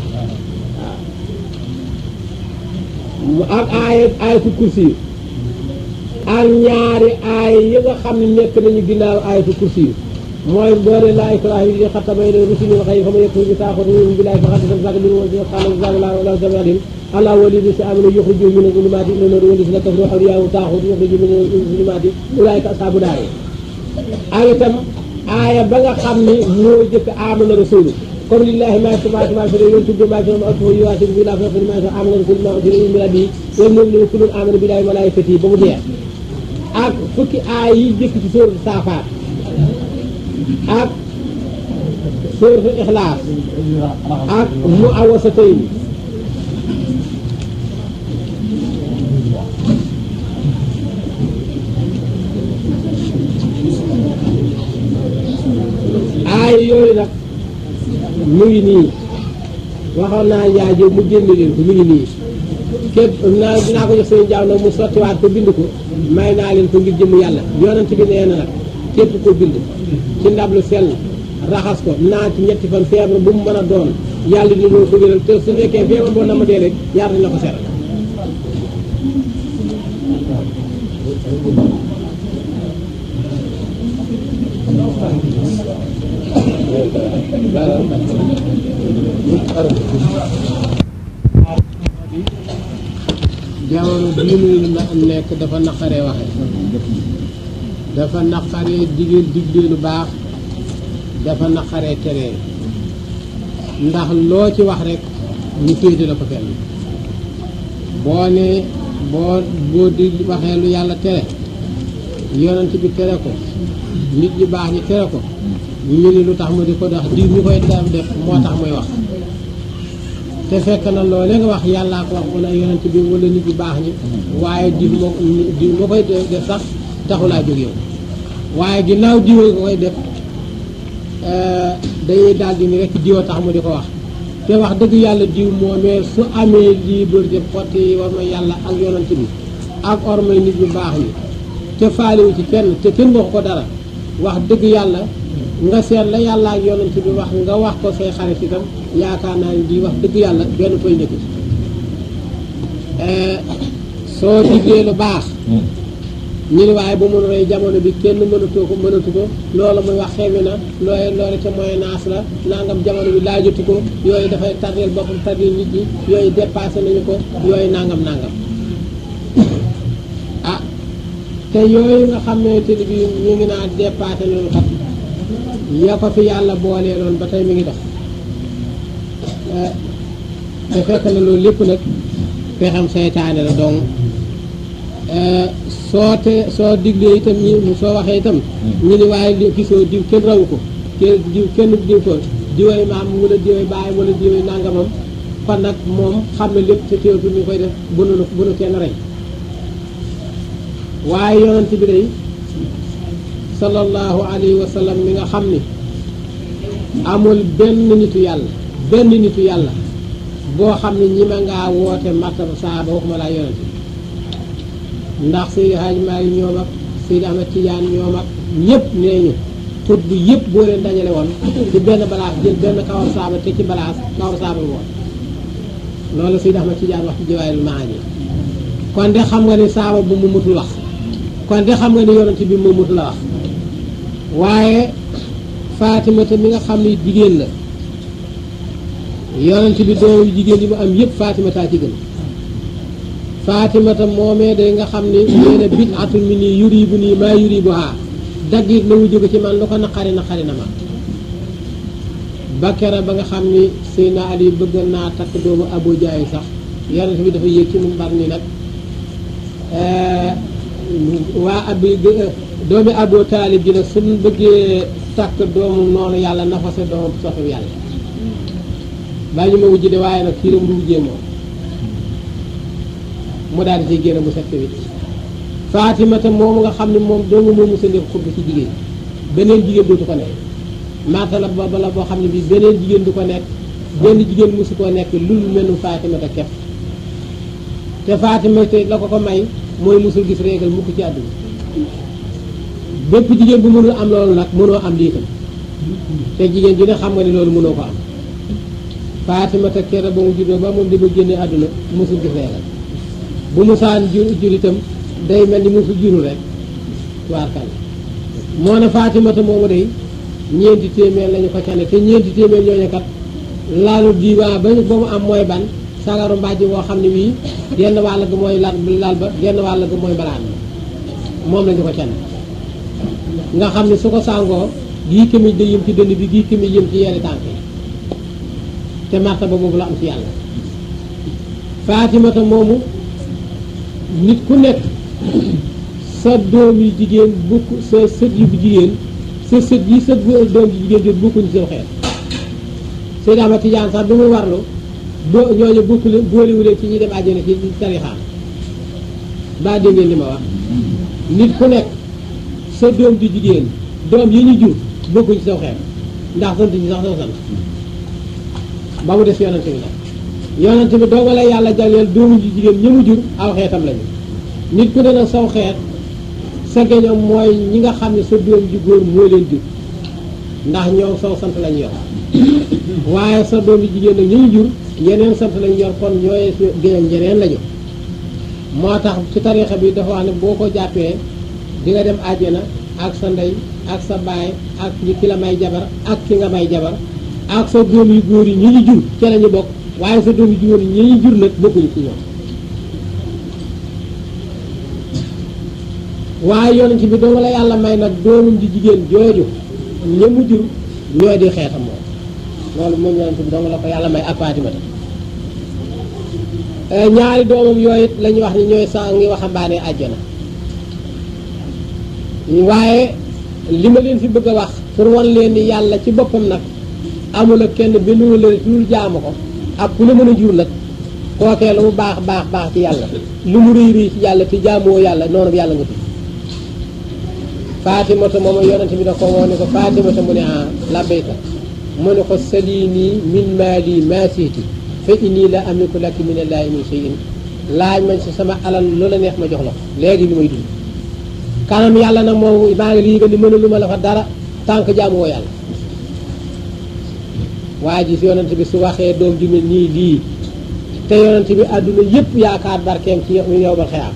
[SPEAKER 1] waaw ak aaya aayatu kursi yu ak ñaari aaya yi nga xam ne nekk nañu ginnaaw aayatu kursi yu mooy boole laa ikraaha fi diin qad tabayyana rushdu xëy faman yakfur bi taaxuuti wa yu'min billaahi faqad istamsaka bil urwatil wuthqaa wallaahu samii'un aliim Allaahu waliyyu llaziina aamanuu yuxrijuhum mina zulumaati ila nuuri wallaziina kafaruu awliyaa'uhum taaxuut yuxrijuhum mina zulumaati ulaa'ika ashaabu naar ak itam aaya ba nga xam ni moo jëkk aamana rasuulu kon lillaahi maa fi samaawaati wa maa fi l-ardi yonent bi maa fi am yuwaasibu billaahi fa maa fi aamana rasuulu maa unzila min rabbihi wal mu'minuuna kullun aamana billaahi wa malaa'ikatihi ba mu jeex ak fukki aaya yi jëkk ci suuratu Saafaat ak suuratu Ixlaas ak Mu'awwazatayn aay yooyu nag mu ngi nii waxoon naa Njaay Jóob mu génn leen ko mu ngi nii képp naa dinaa ko jox seen jaaw nag mu sottiwaat ko bind ko may naa leen ko ngir jëmm yàlla yonent bi nee na nag képp ko bind ci ndab lu sell raxas ko naa ci ñetti fan feebar bu mu mën a doon yàlla dina ko wéral te su fekkee feebar boo na ma dee rek yàlla dina ko seral jamono bii muy nekk dafa naqaree waxe dafa naqaree digéen digle lu baax dafa naqaree teree ndax loo ci wax rek ñu féete la ko fenn boo ne boo boo di waxee lu yàlla tere yonent bi tere ko nit ñu baax ñi tere ko ñu ni lu tax mu di ko dox di ñu koy def def moo tax muy wax te fekk na loolee nga wax yàllaa ko wax wala yonent bi wala nit ñu baax ñi waaye diw moo diw moo koy def sax taxulaa jóg yow waaye ginnaaw diwa nga koy def dañuy daal di ni rek diwa tax mu di ko wax te wax dëgg yàlla diw moomee su amee liberté xotti war ma yàlla ak yonent bi ak ormay nit ñu baax ñi te faaliwu ci kenn te kenn waxu ko dara wax dëgg yàlla nga seet la yàlla ak yonent bi wax nga wax ko say xarit itam yaakaar naa ni di wax dëgg yàlla benn koy nekk ci soo diglee lu baax ñu ne waaye ba mun rey jamono bi kenn mënatoo ko mënatu ko loolu muy wax xewi na looy loolu ca moyen âge la nangam jamono bi laajatu ko yooyu dafay tardeel boppam tardeel nit ñi yooyu dépassé nañu ko yooyu nangam nangam ah te yooyu nga xam ne te bi ñu ngi naa dépassé nañu kat ya ko fi yàlla boolee loon ba tey mi ngi dox te fekk na loolu lépp nag pexam seytaane la donc soo te soo diglee itam ñi soo waxee itam ñu ni waaye li gisoo diw kenn rawu ko kenn diw kenn diw ko diwee maam wala diwee baay wala diwee nangamam kon nag moom xam ne lépp te teewtu ñu koy def bu nu bu nu kenn rey waaye yonent bi day sallallahu alayhi wa sallam mi nga xam ni amul benn nitu yàlla benn nitu yàlla boo xam ne ñi ma ngaa woote martaba saaba waxuma laa yonent ndax Seydi Hadji Malick ñoom ak Seydi Ahmed Tidiane ñoom ak ñëpp nee ñu xut bu yëpp boo leen dajale woon ci benn balaas jël benn kawar saaba te ci balaas kawar saaba woon loolu Seydi Ahmed Tidiane wax ci Jawaahirul Maani kon de xam nga ni saaba bu mu mutul wax kon de xam nga ni yonent bi mu mutul la wax waaye Faatimata mi nga xam ni jigéen la yonent bi doomu jigéen yi mu am yëpp Faatimataa ci gën Faatimata moomee day nga xam ni nee na bid'atun min nii yuribu nii maa yuribuha daggit la mu jóge ci man lu ko naqari naqari na ma ba kera ba nga xam ni Seydina Ali bëgg naa takk doomu Abu Jahl sax yonent bi dafa yéeg ci mu mbar ni nag waa abi doomi Abu Taalib ji nag suñu bëggee takk doomu noonu yàlla nafase doomu soxu yàlla bàyyi ñu ma wujj de waaye nag kii la mu wujjee moom mu daal di ciy génn bu set wicc Faatimata moomu nga xam ne moom doomu moomu sa nekk xutb ci jigéen beneen jigéen dootu ko nekk martala booba la boo xam ne bii beneen jigéen du ko nekk benn jigéen mosu koo nekk lul menu Faatimata kepp te Faatimata la ko ko may mooy mosul gis réegal mukk ci àdduna bépp jigéen bu mënul am loolu nag mënoo am lii tam te jigéen ji ne xam nga ni loolu mënoo ko am Faatimata kera ba mu juddoo ba moom di ba génnee àdduna mosul gis réegal bu musaan jur jur itam day mel ni mosul jurul rek waarkal moo ne Faatimata moomu day ñeenti téeméer lañu ko cane te ñeenti téeméer ñooñu kat laalu diiwaa ba ba mu am mooy ban sagaru mbàjj boo xam ne wii genn wàll ga mooy lal lal ba genn wàll ga mooy balaan moom lañu ko cane nga xam ne su ko sàngoo gii këmij da yëm ci dënn bi gii këmij yëm ci yeeri tànk yi te martaba boobu la am ci yàlla Faatimata moomu nit ku nekk sa doom yi jigéen bukk sa sët yu jigéen sa sët yi sa doom yi jigéen jot bokkuñu seen xeet Seydi Ahmad Tijaan sax bi muy warlu bo ñooñu bokkule boolewuleen ci ñi dem àjjana ci tarixaan baa dégg ngeen li ma wax nit ku nekk sa doom di jigéen doom yi ñu jur bokkuñu saw xeet ndax sant ci sax saw sant ba mu des yonante bi nag yonante bi doo la yàlla jagleel doomu ji jigéen ñi mu jur aw xeetam lañu nit ku ne nag saw xeet sa géñoom mooy ñi nga xam ne sa doom ji góor moo leen jur ndax ñoom saw sant lañu yor waaye sa doom ji jigéen nag ñu ñu jur yeneen sant lañu yor kon ñooy géñoom ñeneen lañu moo tax ci tariixa bi dafa wax ne boo ko jàppee di nga dem àjjana ak sa ndey ak sa baay ak ñi ki la may jabar ak ki nga may jabar ak sa doom yu góor yi ñi ñu jur ca lañu bokk waaye sa doom yu jigéen ñi ñu jur nag bokkuñu ci ñoom waaye yonent bi doo la yàlla may nag doomum ji jigéen jooju ñamu jur ñooy di xeetam moom loolu moom yonent bi doo la ko yàlla may ak Faatimata ñaari doomam yooyu it la ñuy wax ni ñooy sa ngi waxambaane àjjana waaye li ma leen fi bëgg a wax pour wan leen ni yàlla ci boppam nag amul ak kenn benn wala lu jaamu ko ak ku la mën a jur nag kookee lu mu baax baax baax ci yàlla lu mu rëy rëy ci yàlla te jaamoo yàlla noonu yàlla nga tudd Faatimata moom yonent bi da ko woo ne ko Faatimata mu ne ah labbayka mu ne ko salini min maali maa siiti fa inni la amliku laki min allaahi min shay'in laaj ma ci sama alal lu la neex ma jox la ko léegi li may dund kanam yàlla nag moom maa ngi lii nga ni mën a lu ma la fa dara tànk jaamoo yàlla waa ji si yonent bi su waxee doom ju mel nii lii te yonent bi àdduna yépp yaakaar barkeem ci yow ba xeyaam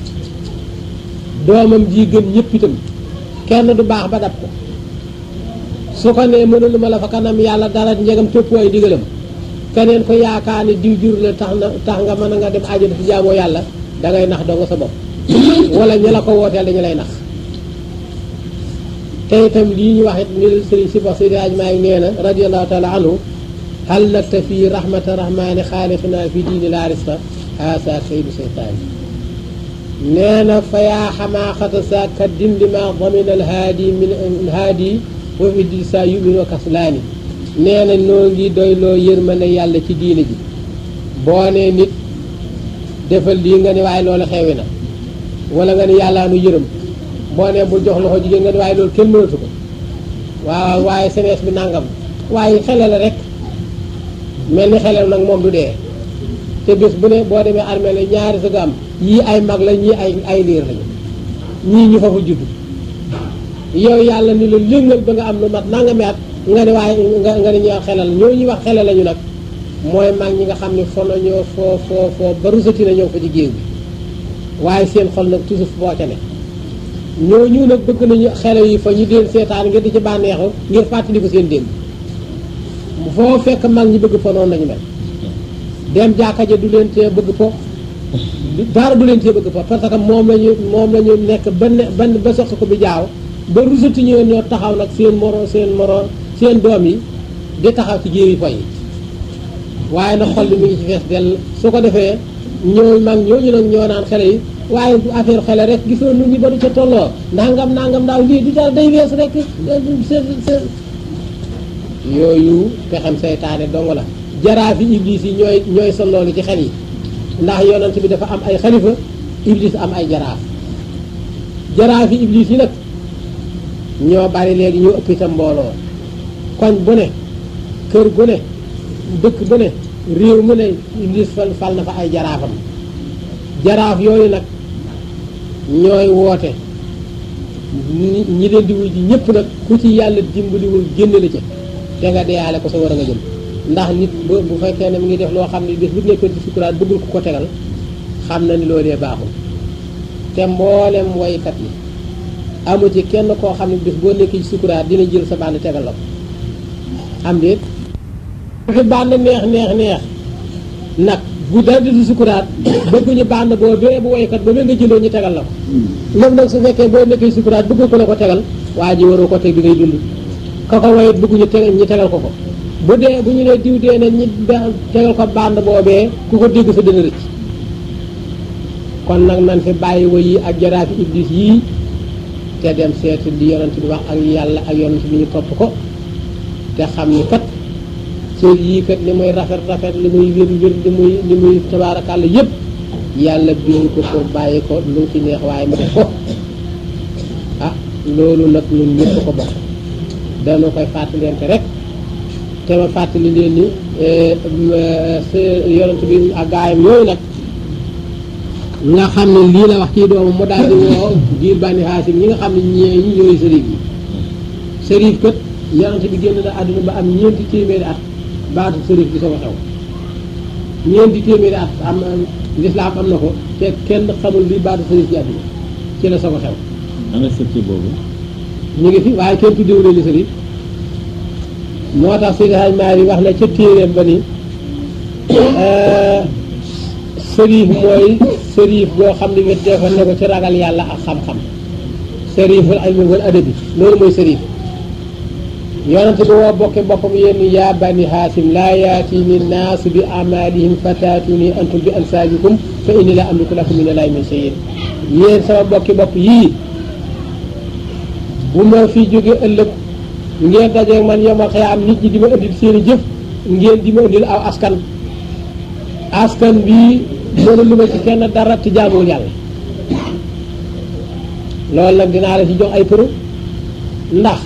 [SPEAKER 1] doomam ji gën ñëpp itam kenn du baax ba dab ko su ko nee mënulu ma la fa kanam yàlla dara njegam toppoo ay ndigalam keneen ko yaakaar ne diw jur la tax na tax nga mën a nga dem àjjana ci jaamoo yàlla da ngay nax doo nga sa bopp wala ña la ko wooteel dañu lay nax te itam lii ñu wax it ni sëriñ si wax Seydi Hadji Malick nee na radiyallahu taala anhu hal naktafi rahmata rahmani xaaliqina fi diini laa risqa haasa kaydu seytaani nee na fa yaa xamaaqata sa ka dindi ma damina alhaadi min alhaadi wa fi di sa yumin wa kaslaani nee na noo ngi doy loo yërmande yàlla ci diine ji boo nee nit defal lii nga ne waaye loolu xewi na wala nga ne yàllaa nu yërëm boo nee bul jox loxo jigéen nga ne waaye loolu kenn mënatu ko waaw waaye senees bi nangam waaye xele la rek mel ni xelel nag moom du dee te bés bu ne boo demee armée la ñaari sa am yii ay mag la ñii ay ay liir lañu ñii ñu fa fa judd yow yàlla ni la lëngal ba nga am lu mat nanga meet nga ne waaye nga nga ne ñuy wax xelal ñoo ñuy wax xele lañu nag mooy mag ñi nga xam ne fono ñoo foo foo foo ba rusati na ñoo fa ci géew bi waaye seen xol nag toujours boo ca ne ñoo ñu nag bëgg nañu xele yi fa ñu deen seetaan ngir di ci bànneexu ngir fàttali ko seen démb foo fekk mag ñi bëgg fa noonu lañu mel dem jàkka ja du leen tee bëgg po dara du leen cee bëgg fa parce que moom lañu moom la ñu nekk ba ne ba ba sox ko bi jaaw ba rusatu ñëw ñoo taxaw nag seen moro seen moro seen doom yi di taxaw ci jéeri foy yi waaye nag xol bi mu ngi ci fees dell su ko defee ñooy mag ñooñu nag ñoo naan xale yi waaye du affaire xale rek gisoo nit ñi ba du ca tolloo nangam nangam daaw lii di dara day wees rek yooyu pexem seytaane dong la jaraafi iblis yi ñooy ñooy sa loolu ci xel yi ndax yonent bi dafa am ay xalifa iblis am ay jaraaf jaraafi iblis yi nag ñoo bari léegi ñoo ëpp itam mbooloo koñ bu ne kër gu ne dëkk bu ne réew mu ne iblis fal fal na fa ay jaraafam jaraaf yooyu nag ñooy woote ñi ñi leen di wuy ji ñëpp nag ku ci yàlla dimbaliwul génn la ca te nga deyaale ko sa war a nga jëm ndax nit bu bu fekkee ne mu ngi def loo xam ne bés bu nekkoon ci sukuraat bëggul ku ko tegal xam na ni loolee baaxul te mboolem woykat yi amu ci kenn koo xam ne bés boo nekkee ci sukuraat dina jël sa bànn tegal la ko am déet bu fi bànn neex neex neex nag bu dara di sukuraat bëgguñu bànn boo bee bu woykat ba nga jëloo ñu tegal la ko moom nag su fekkee boo nekkee ci sukuraat bëggu ko la ko tegal waa ji waroo ko teg bi ngay dund ka ko woyit bëgguñu te ñu tegal ko ko bu dee bu ñu nee diw dee na ñi tegal ko bànd boobee ku ko dégg sa dëna rëcc kon nag nan fi bàyyi wa yi ak jaraafi iblis yii te dem seeti di yonent bi wax ak yàlla ak yonent bi ñu topp ko te xam ni kat sër yii kat li muy rafet rafet li muy wér wér li muy li muy tabaarakàlla yépp yàlla bind ko ko bàyyi ko lu mu ci neex waaye mu def ko ah loolu nag ñun ñëpp ko bokk dañoo koy fàttalente rek te ma fàttali leen ni yonent bi ak gaayam yooyu nag nga xam ne lii la wax ci doomu mu daal di woo giir bànni Haasim ñi nga xam ne ñee ñi ñooy sërif yi sërif kat yonent bi génn na àdduna ba am ñeenti téeméeri at baatu sërif di sama xew ñeenti téeméeri at am lislaam am na ko te kenn xamul li baatu sërif ci àdduna ci la sama xew
[SPEAKER 2] ana sëcc boobu
[SPEAKER 1] ñu ngi fi waaye kenn tuddewu leen ni sërif moo tax Seydi Hadj Malick wax na ca téeréem ba ni sërif mooy sërif boo xam ne wet defal na ko ci ragal yàlla ak xam-xam sëriful ilmi wal adabi loolu mooy sërif yonent bi woo bokki boppam yéen yaa bani Haasim laa yaatini naasu bi amalihim fataatuni antum bi ansaabikum fa inni la amliku lakum min allahi min shay'in yéen sama bokki bopp yii bu ma fi jóge ëllëg ngeen dajeeg man yomal xiyaam nit ñi di ma indil seen i jëf ngeen di ma indil aw askan askan bii mënu lu ma ci kenn dara te jaamuwul yàlla loolu nag dinaa la ci jox ay preuve ndax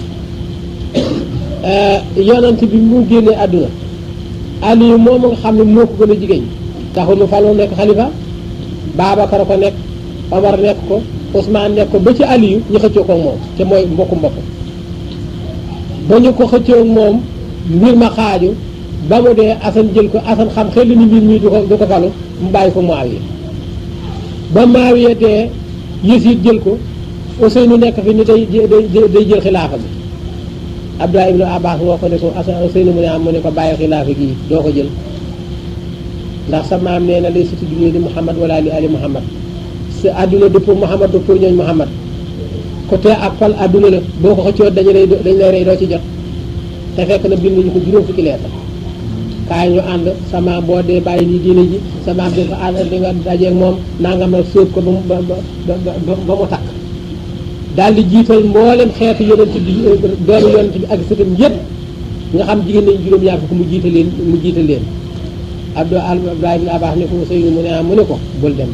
[SPEAKER 1] yonent bi mu génnee àdduna Aliyu moom nga xam ne moo ko gën a jigéen taxul mu faloo nekk xalifa Babacar ko nekk Omar nekk ko Ousmane nekk ko ba ci Aliyu ñu xëccoo ko moom te mooy mbokku mbokk ba ñu ko xëccoo moom mbir ma xaaju ba mu dee Asan jël ko Asan xam xel ni mbir mi du ko du ko falu mu bàyyi ko Muawiya ba Muawiya dee Yasiid jël ko Useynu nekk fi ni day day day jël xilaafa bi Abdullah ibnu Abbas moo ko ne ko Asan Useynu mu ne am mu ne ko bàyyi xilaafa gii doo ko jël ndax sa maam nee na lay sutu dunya li Muhammad wala li ali Muhammad sa àdduna du pour Muhammad du pour ñooñ Muhammad côté ak fal àdduna la boo ko xëccoo dañu lay dañ lay rey doo ci jot te fekk na bind nañu ko juróom fukki leetar kaay ñu ànd sa maam boo dee bàyyi nii diine ji sa maam di nga ànd di nga dajeeg moom nangam la sóob ko ba mu ba ba ba mu takk daal di jiital mboolem xeetu yonent bi doomu yonent bi ak sëtam yëpp nga xam jigéen nañu juróom ñaar fukk mu jiital leen mu jiital leen Abdou Abdoulaye ibn Abbas ne ko Seynu mu ne ah mu ne ko bul dem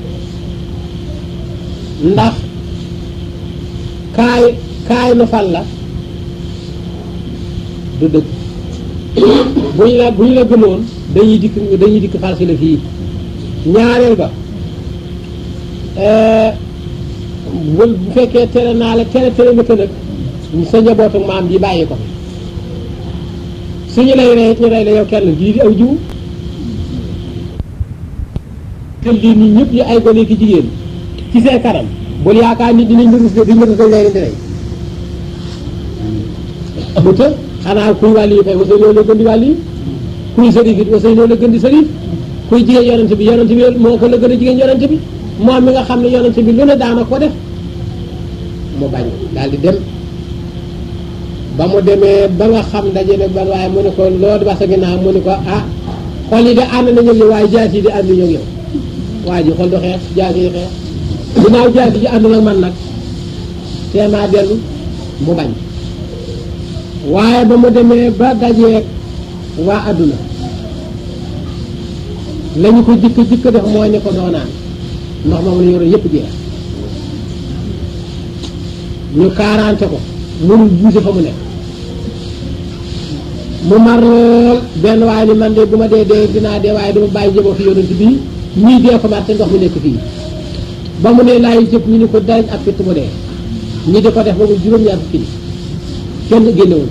[SPEAKER 1] ndax kaay kaay nu fal la du dëgg bu ñu la bu ñu la gëmoon dañuy dikk dañuy dikk fal si la fii ñaareel ba bu bu fekkee tere naa la tere tere nga nag sa njabootu maam ji bàyyi ko suñu lay rey ñu rey la yow kenn jii di aw jiw te lii nii ñëpp ñu ay gone ki jigéen ci seen kanam bul yaakaar nit dinañ la rus duñ la rus dañ lay leen di rey bu të xanaa kuy wàll yi kay wasay loolu la gën di wàll yi kuy sërif it wasay loolu la gën di sërif kuy jigéen yonent bi yonent bi moo ko la gën a jigéen yonent bi moom mi nga xam ne yonent bi lu ne daana ko def mu bañ daal di dem ba mu demee ba nga xam daje ne ban waaye mu ne ko loo di wax sa ginnaaw mu ne ko ah xol yi de ànd nañu li waaye jaas yi di ànd ñoo yow waa ji xol du xeex jaas yi xeex ginnaaw jaas yi ànd nag man nag teemaa dellu mu bañ waaye ba mu demee ba dajeeg waa adduna lañu ko jikk jikk def mooy ne ko doonaan ndox moom la yoroon yépp jeex ñu kaaraante ko mënul buuse fa mu nekk mu mar lool benn waaye ni man de bu ma dee dee dinaa dee waaye dama bàyyi jëmoo fi yonent bii ñii dee ko mar te ndox mi nekk fii ba mu ne laay jëpp ñu ni ko darañ ak fitt mu dee ñi di ko def ba mu juróom-ñaar fukki ni kenn génnewul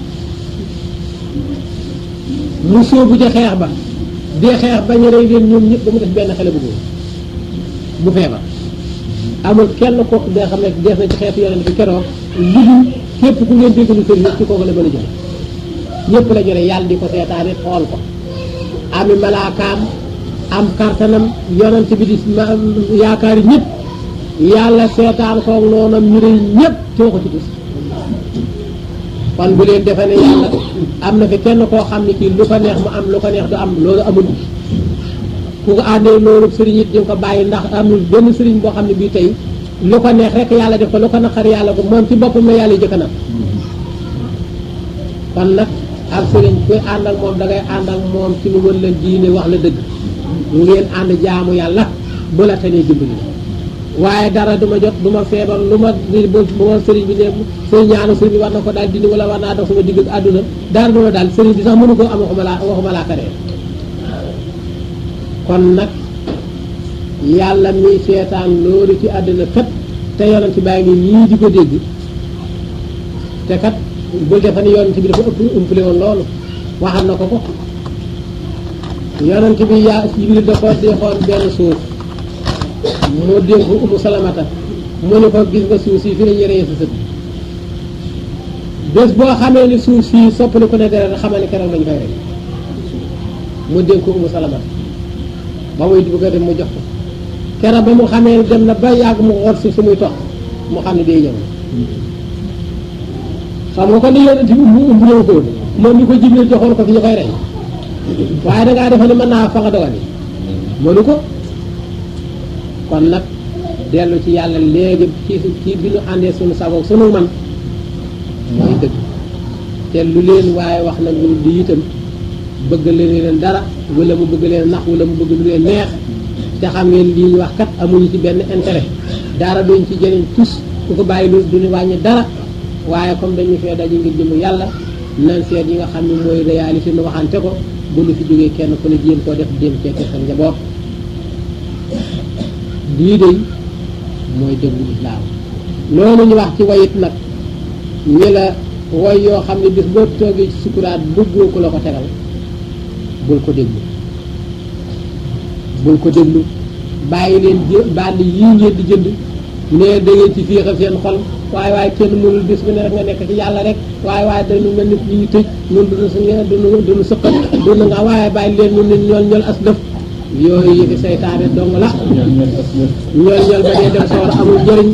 [SPEAKER 1] mu sóobu ca xeex ba dee xeex ba ñu rey leen ñoom ñëpp ba mu def benn xale bu góor bu feebar amul kenn kooku dee xam ne def na ci xeetu yonent bi keroog lu dul képp ku ngeen dégg lu sëriñ ci kooku la mën a jële ñëpp la jële yàlla di ko seetaane xool ko ami malaakaam am kartanam yonent bi di yaakaari ñëpp yàlla seetaan koog noonam ñu rëy ñëpp too ko ci tus kon bu leen defe ne yàlla am na fi kenn koo xam ne kii lu ko neex mu am lu ko neex du am loolu amul ku ko àndee loolu sëriñ it di nga ko bàyyi ndax amul benn sëriñ boo xam ne bii tey lu ko neex rek yàlla def ko lu ko naqar yàlla ko moom ci boppam la yàlla jëkk nag kon nag ak sëriñ kuy ànd ak moom da ngay ànd ak moom ci lu wër la diine wax la dëgg ngeen ànd jaamu yàlla bu la tanee dimbali waaye dara du ma jot du ma feebar lu ma bu ma sëriñ bi ne sëriñ ñaanu sëriñ bi war na ko daal dindi wala war naa dox sama digg ak àdduna dara du ma daal sëriñ bi sax mënu koo am waxuma laa waxuma laa karee kon nag yàlla mi seetaan loolu ci àdduna kat te yonent baa ngi nii di ko dégg te kat bul defe ne yonent bi dafa ëpp ëmpale woon loolu waxal na ko ko yonent bi yaa Jibril da ko defoon benn suuf mu dénk Umu Salamata mu ne ko gis nga suuf si fi la ñu reyee sa sët bés boo xamee ni suuf si soppali ko ne deret xamal ne keroog lañu fay rey mu dénk Umu Salamata ba muy bëgg a dem mu jox ko keroog ba mu xamee ne dem na ba yàgg mu xool suuf si muy tox mu xam ne day ñëw xam nga ko ni yonent bi mu umb ñëw ko moom ni ko Jibril joxoon ko fi ñu koy rey waaye dangaa defe ne mën naa fa nga dogal yi mënu ko kon nag dellu ci yàlla léegi ci ci bi ñu àndee sunu sagoog sunu man mooy dëgg te lu leen waaye wax nag lu di itam bëgg leen leen dara wala mu bëgg leen nax wala mu bëgg lu leen neex te xam ngeen lii ñu wax kat amuñu ci benn intérêt dara duñ ci jëriñ tus ku ko bàyyi loolu duñu wàññi dara waaye comme dañu fee daje ngir jëm yàlla nan seet yi nga xam ne mooy réalité nu waxante ko bu nu fi jógee kenn ku ne jéem koo def jéem ceeke sa njaboot lii de mooy dëggu islaam loolu ñu wax ci wayit nag ñi la woy yoo xam ne bis boo toogee ci sukuraat bëggoo ko la ko tegal bul ko déglu bul ko déglu bàyyi leen jë bandi yii ngeen di jënd ne da ngeen ci féexal seen xol waaye waaye kenn mënul bis bu ne rek nga nekk ci yàlla rek waaye waaye dañu mel nit ñi tëj ñun duñu su duñu duñu sëqat duñu nga waaye bàyyi leen ñun ñool ñool as lëf yooyu yëfi saytaane dong la ñool ñool ba dee dem sawar amul njëriñ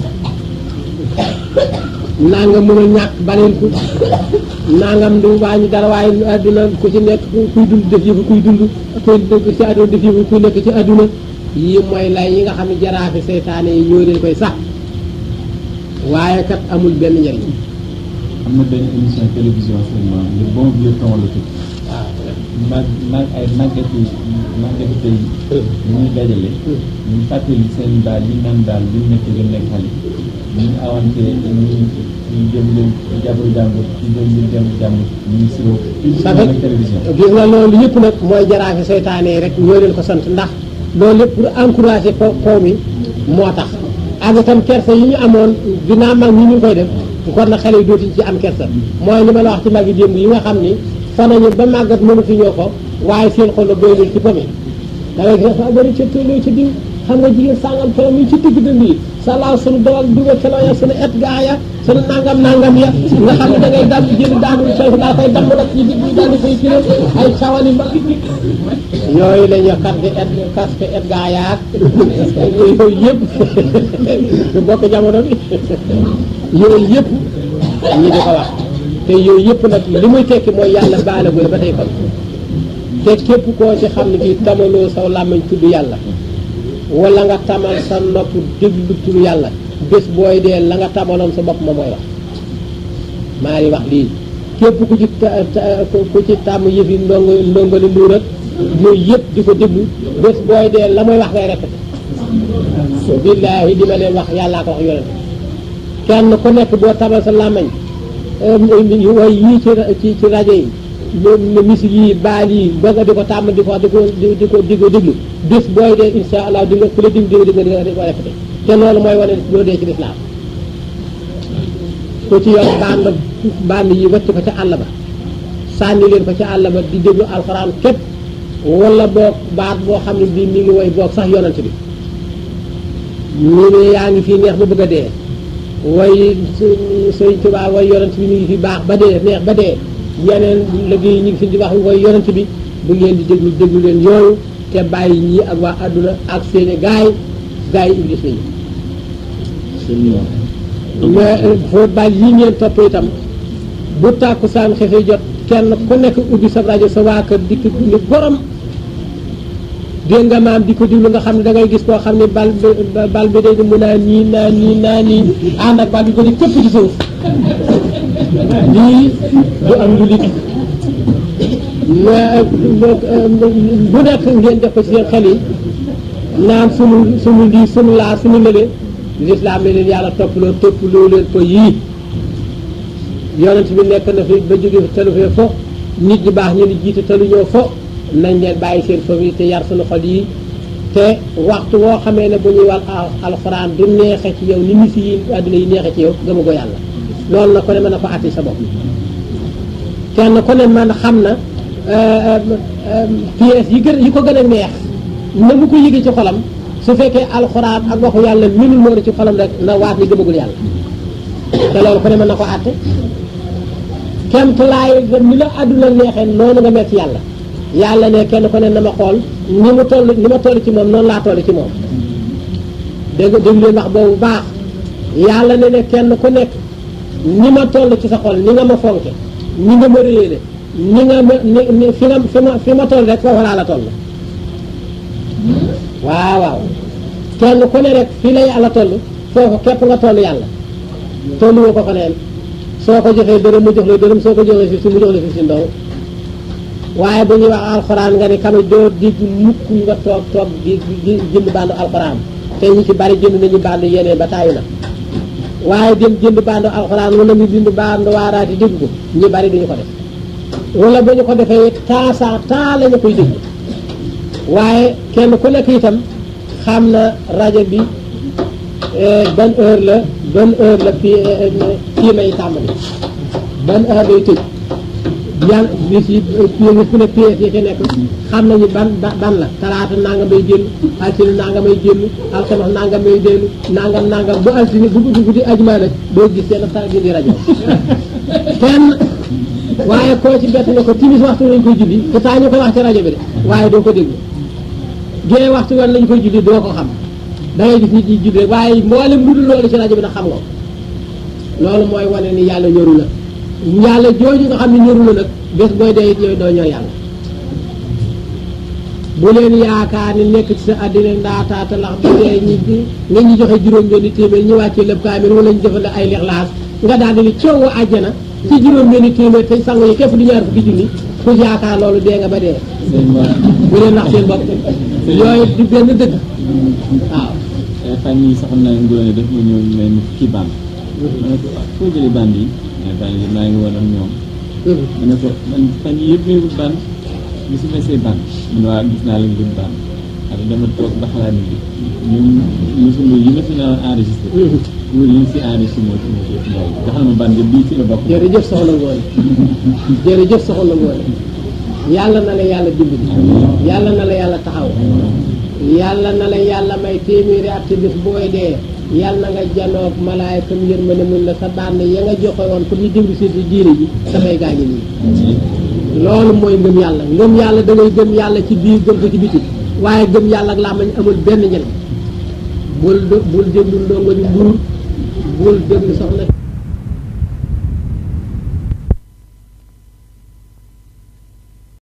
[SPEAKER 1] nangam mënul ñàkk baleen ko nangam du wàññi dara waaye adduna ku ci nekk kuy dund def yëfu kuy dund kuy nekk ci adduna def yëfu kuy nekk ci adduna yii mooy lay yi nga xam ne jaraafi saytaane yi ñoo leen koy sax waaye kat amul benn njëriñ.
[SPEAKER 2] am na benn émission télévision seulement le bon vieux temps la tudd. waaw mag mag ay màgget yi màgget tey ñu ñuy dajale. ñu fàttali seen daal yi naan daal li nekk gën nekk xale. ñu awante ñu ñu jëm leen jàppul jàmbur ci jëm ñu jëm jàmbur ñu ngi siro.
[SPEAKER 1] ça fait télévision gis nga loolu yëpp nag mooy jaraafi saytaane yi rek ñoo leen ko sant ndax loolu lépp pour encourager po po mi moo tax. ak itam kersa yi ñu amoon dinaa mag ñi ñu koy def kon nag xale yi dootuñ ci am kersa mooy li ma la wax ci mag yi démb yi nga xam ni fa nañu ba màggat mënu fi ñoo ko waaye seen xol la doylul ci pomi da ngay gis dafa bëri ca toloo ci diw xam nga jigéen sàngam fela muy ci digg dënd yi salaaw sunu dool duga calo ya sunu et gaa ya sunu nangam nangam ya nga xam ne da ngay daal di jël daanu soy daa koy damm nag ci digg daal di koy kiral ay cawali ba yooyu la ñu kat di et kas ke et gaa yaak yooyu yëpp du bokk jamono bi yooyu yëpp ñi di ko wax te yooyu yëpp nag li muy tekki mooy yàlla baalagul ba tey kon te képp koo ci xam ne kii tamaloo saw làmmiñ tudd yàlla wala nga tamal sa nopp déglu tudd yàlla bés booy dee la nga tamaloon sa bopp ma mooy wax maa ngi wax lii képp ku ci ku ci tàmm yëfi ndongo ndongali luur ak yooyu yëpp di ko déglu bés booy dee la muy wax ngay répété billaahi di ma leen wax yàllaa ko wax yonente kenn ku nekk boo tamal sa làmmiñ way yii ci ci ci rajo yi ñoom musique yi baal yi ba nga di ko tàmm di ko di ko di ko di ko déglu bés booy dee insha allah di nga ku la dig di nga di nga di ko répété te loolu mooy wane doo dee ci lislaam ku ci yor band band yi wacc ko ca àll ba sànni leen ko ca àll ba di déglu alxuraan képp wala boog baat boo xam ne bii mi ngi woy boog sax yonent bi ñu ne yaa ngi fii neex ba bëgg a dee way Sëriñ Tuubaa way yonent bi mi ngi fi baax ba dee neex ba dee yeneen liggéey yi ñu ngi fi di wax way yonent bi bu ngeen di déglu déglu leen yooyu te bàyyi ñii ak waa àdduna ak seeni gaay gaay iblis lañu mais foo bàyyi yi ngeen topp itam bu tàkku saan xefee jot kenn ku nekk ubbi sa rajo sa waa kër dikk ni borom dégg nga maam di ko diglu nga xam ne da ngay gis koo xam ne bal bal bi day mu naa nii naa nii naa nii ànd ak bal bi ko di képp ci suuf lii du am njulit mais bu nekk ngeen def ko ci seen xel yi naan sunu sunu lii sunu laa sunu lële lislaam ne leen yàlla toppaloo toppaloo leen ko yii yonent bi nekk na fi ba jóge fi talu fee fo nit ñi baax ñu ni jiite talu ñoo fo nañ leen bàyyi seen famille te yar sunu xol yi te waxtu woo xamee ne bu ñuy wal alxuraan du neexe ci yow ni misi yi àddina yi neexe ci yow gëma ko yàlla loolu na ko ne mën na ko atti sa bopp kenn ku ne man xam na pièces yi gën yi ko gën a neex na mu ko yëgee ci xolam su fekkee alxuraan ak waxu yàlla minul moo ci xolam rek na waat ni gëmagul yàlla te loolu ku ne mën na ko atte kenn tulaay ni la àdduna neexee noonu nga mel ci yàlla yàlla ne kenn ku ne na ma xool ni mu toll ni ma toll ci moom noonu laa toll ci moom dégg dégg leen wax boobu baax yàlla ne ne kenn ku nekk ni ma toll ci sa xol ni nga ma fonke ni nga ma réyéene ni nga ma ni fi nga fi ma fi ma toll rek foofu laa la toll waaw waaw kenn ku ne rek fii la yàlla toll foofu képp nga toll yàlla tollu nga ko fa neen soo ko joxee dërëm mu jox la dërëm soo ko joxee fi si mu jox la fi si ndaw waaye bu ñuy wax alxuraan nga ne kama doo digg mukk nga toog toog di di jënd bandu alxuraan te ñi ci bari jënd nañu bandu yeneen ba tàyyi na waaye dem jënd bandu alxuraan wala mu bind bandu waaraati dégg ko ñi bari duñu ko def wala bu ñu ko defee temps sa temps la ñu koy dégg waaye kenn ku nekk itam xam na rajo bi ban heure la ban heure la fii fii may tàmbali ban heure lay tëj yàlla bis yi ku ne pièces yi ci nekk xam nañu ban ban la talaata nanga may génn altine nanga may génn alxames nanga may génn nangam nangam bu altine bu guddi guddi ajuma nag doo gis seen tar bi di rajo kenn waaye koo ci bett ne ko timis waxtu lañ koy julli pourtant ñu ko wax ci rajo bi de waaye doo ko déglu génne waxtu wan lañ koy julli doo ko xam da ngay gis nit ñi julli rek waaye mboolem lu dul loolu ci rajo bi nag xam nga loolu mooy wane ni yàlla ñoru la yàlla jooju nga xam ne ñoru la nag bés booy dee it yooyu doo ñor yàlla bu leen yaakaar ni nekk ci sa àddina ndaataata lax ba dee ñi nga ñu joxe juróom benni téeméer ñu wàccee lépp kaamil wala ñu defal la ay lixlaas nga daal di ni coow àjjana ci juróom benni téeméer te sangu yi képp di ñaar fukki junni ku yaakaar loolu dee nga ba dee bu leen nax seen bopp yooyu di benn dëgg waaw
[SPEAKER 2] fan yii sax na ngoone def ma ñëw may mu fukki band ma ne ko foo jëlee band yi mais band yi maa ngi woon ak ñoom ma ne ko man fan yii yëpp may wut band gisuma say band mu ne waa gis naa la wut band ak dama toog ba xalaat ni ñun mosul yi ma fi na enregistré pour yi si enregistré moo ci moo ci loolu joxal ma band bii ci la bokk
[SPEAKER 1] jërëjëf soxna Ngoone jërëjëf soxna Ngoone yàlla na la yàlla dimbali yàlla na la yàlla taxaw yàlla na la yàlla may téeméeri at te bés booy dee yàlla na nga janoog malaayka mu yërmande mun la sa bànn ya nga joxe woon pour ñu déglu si diine ji dafay gaañu nii loolu mooy ngëm yàlla ngëm yàlla da ngay gëm yàlla ci biir gëm ko ci biti waaye gëm yàlla ak làmmiñ amul benn njëriñ bul bul déglu ndongo di mbuur bul déglu soxna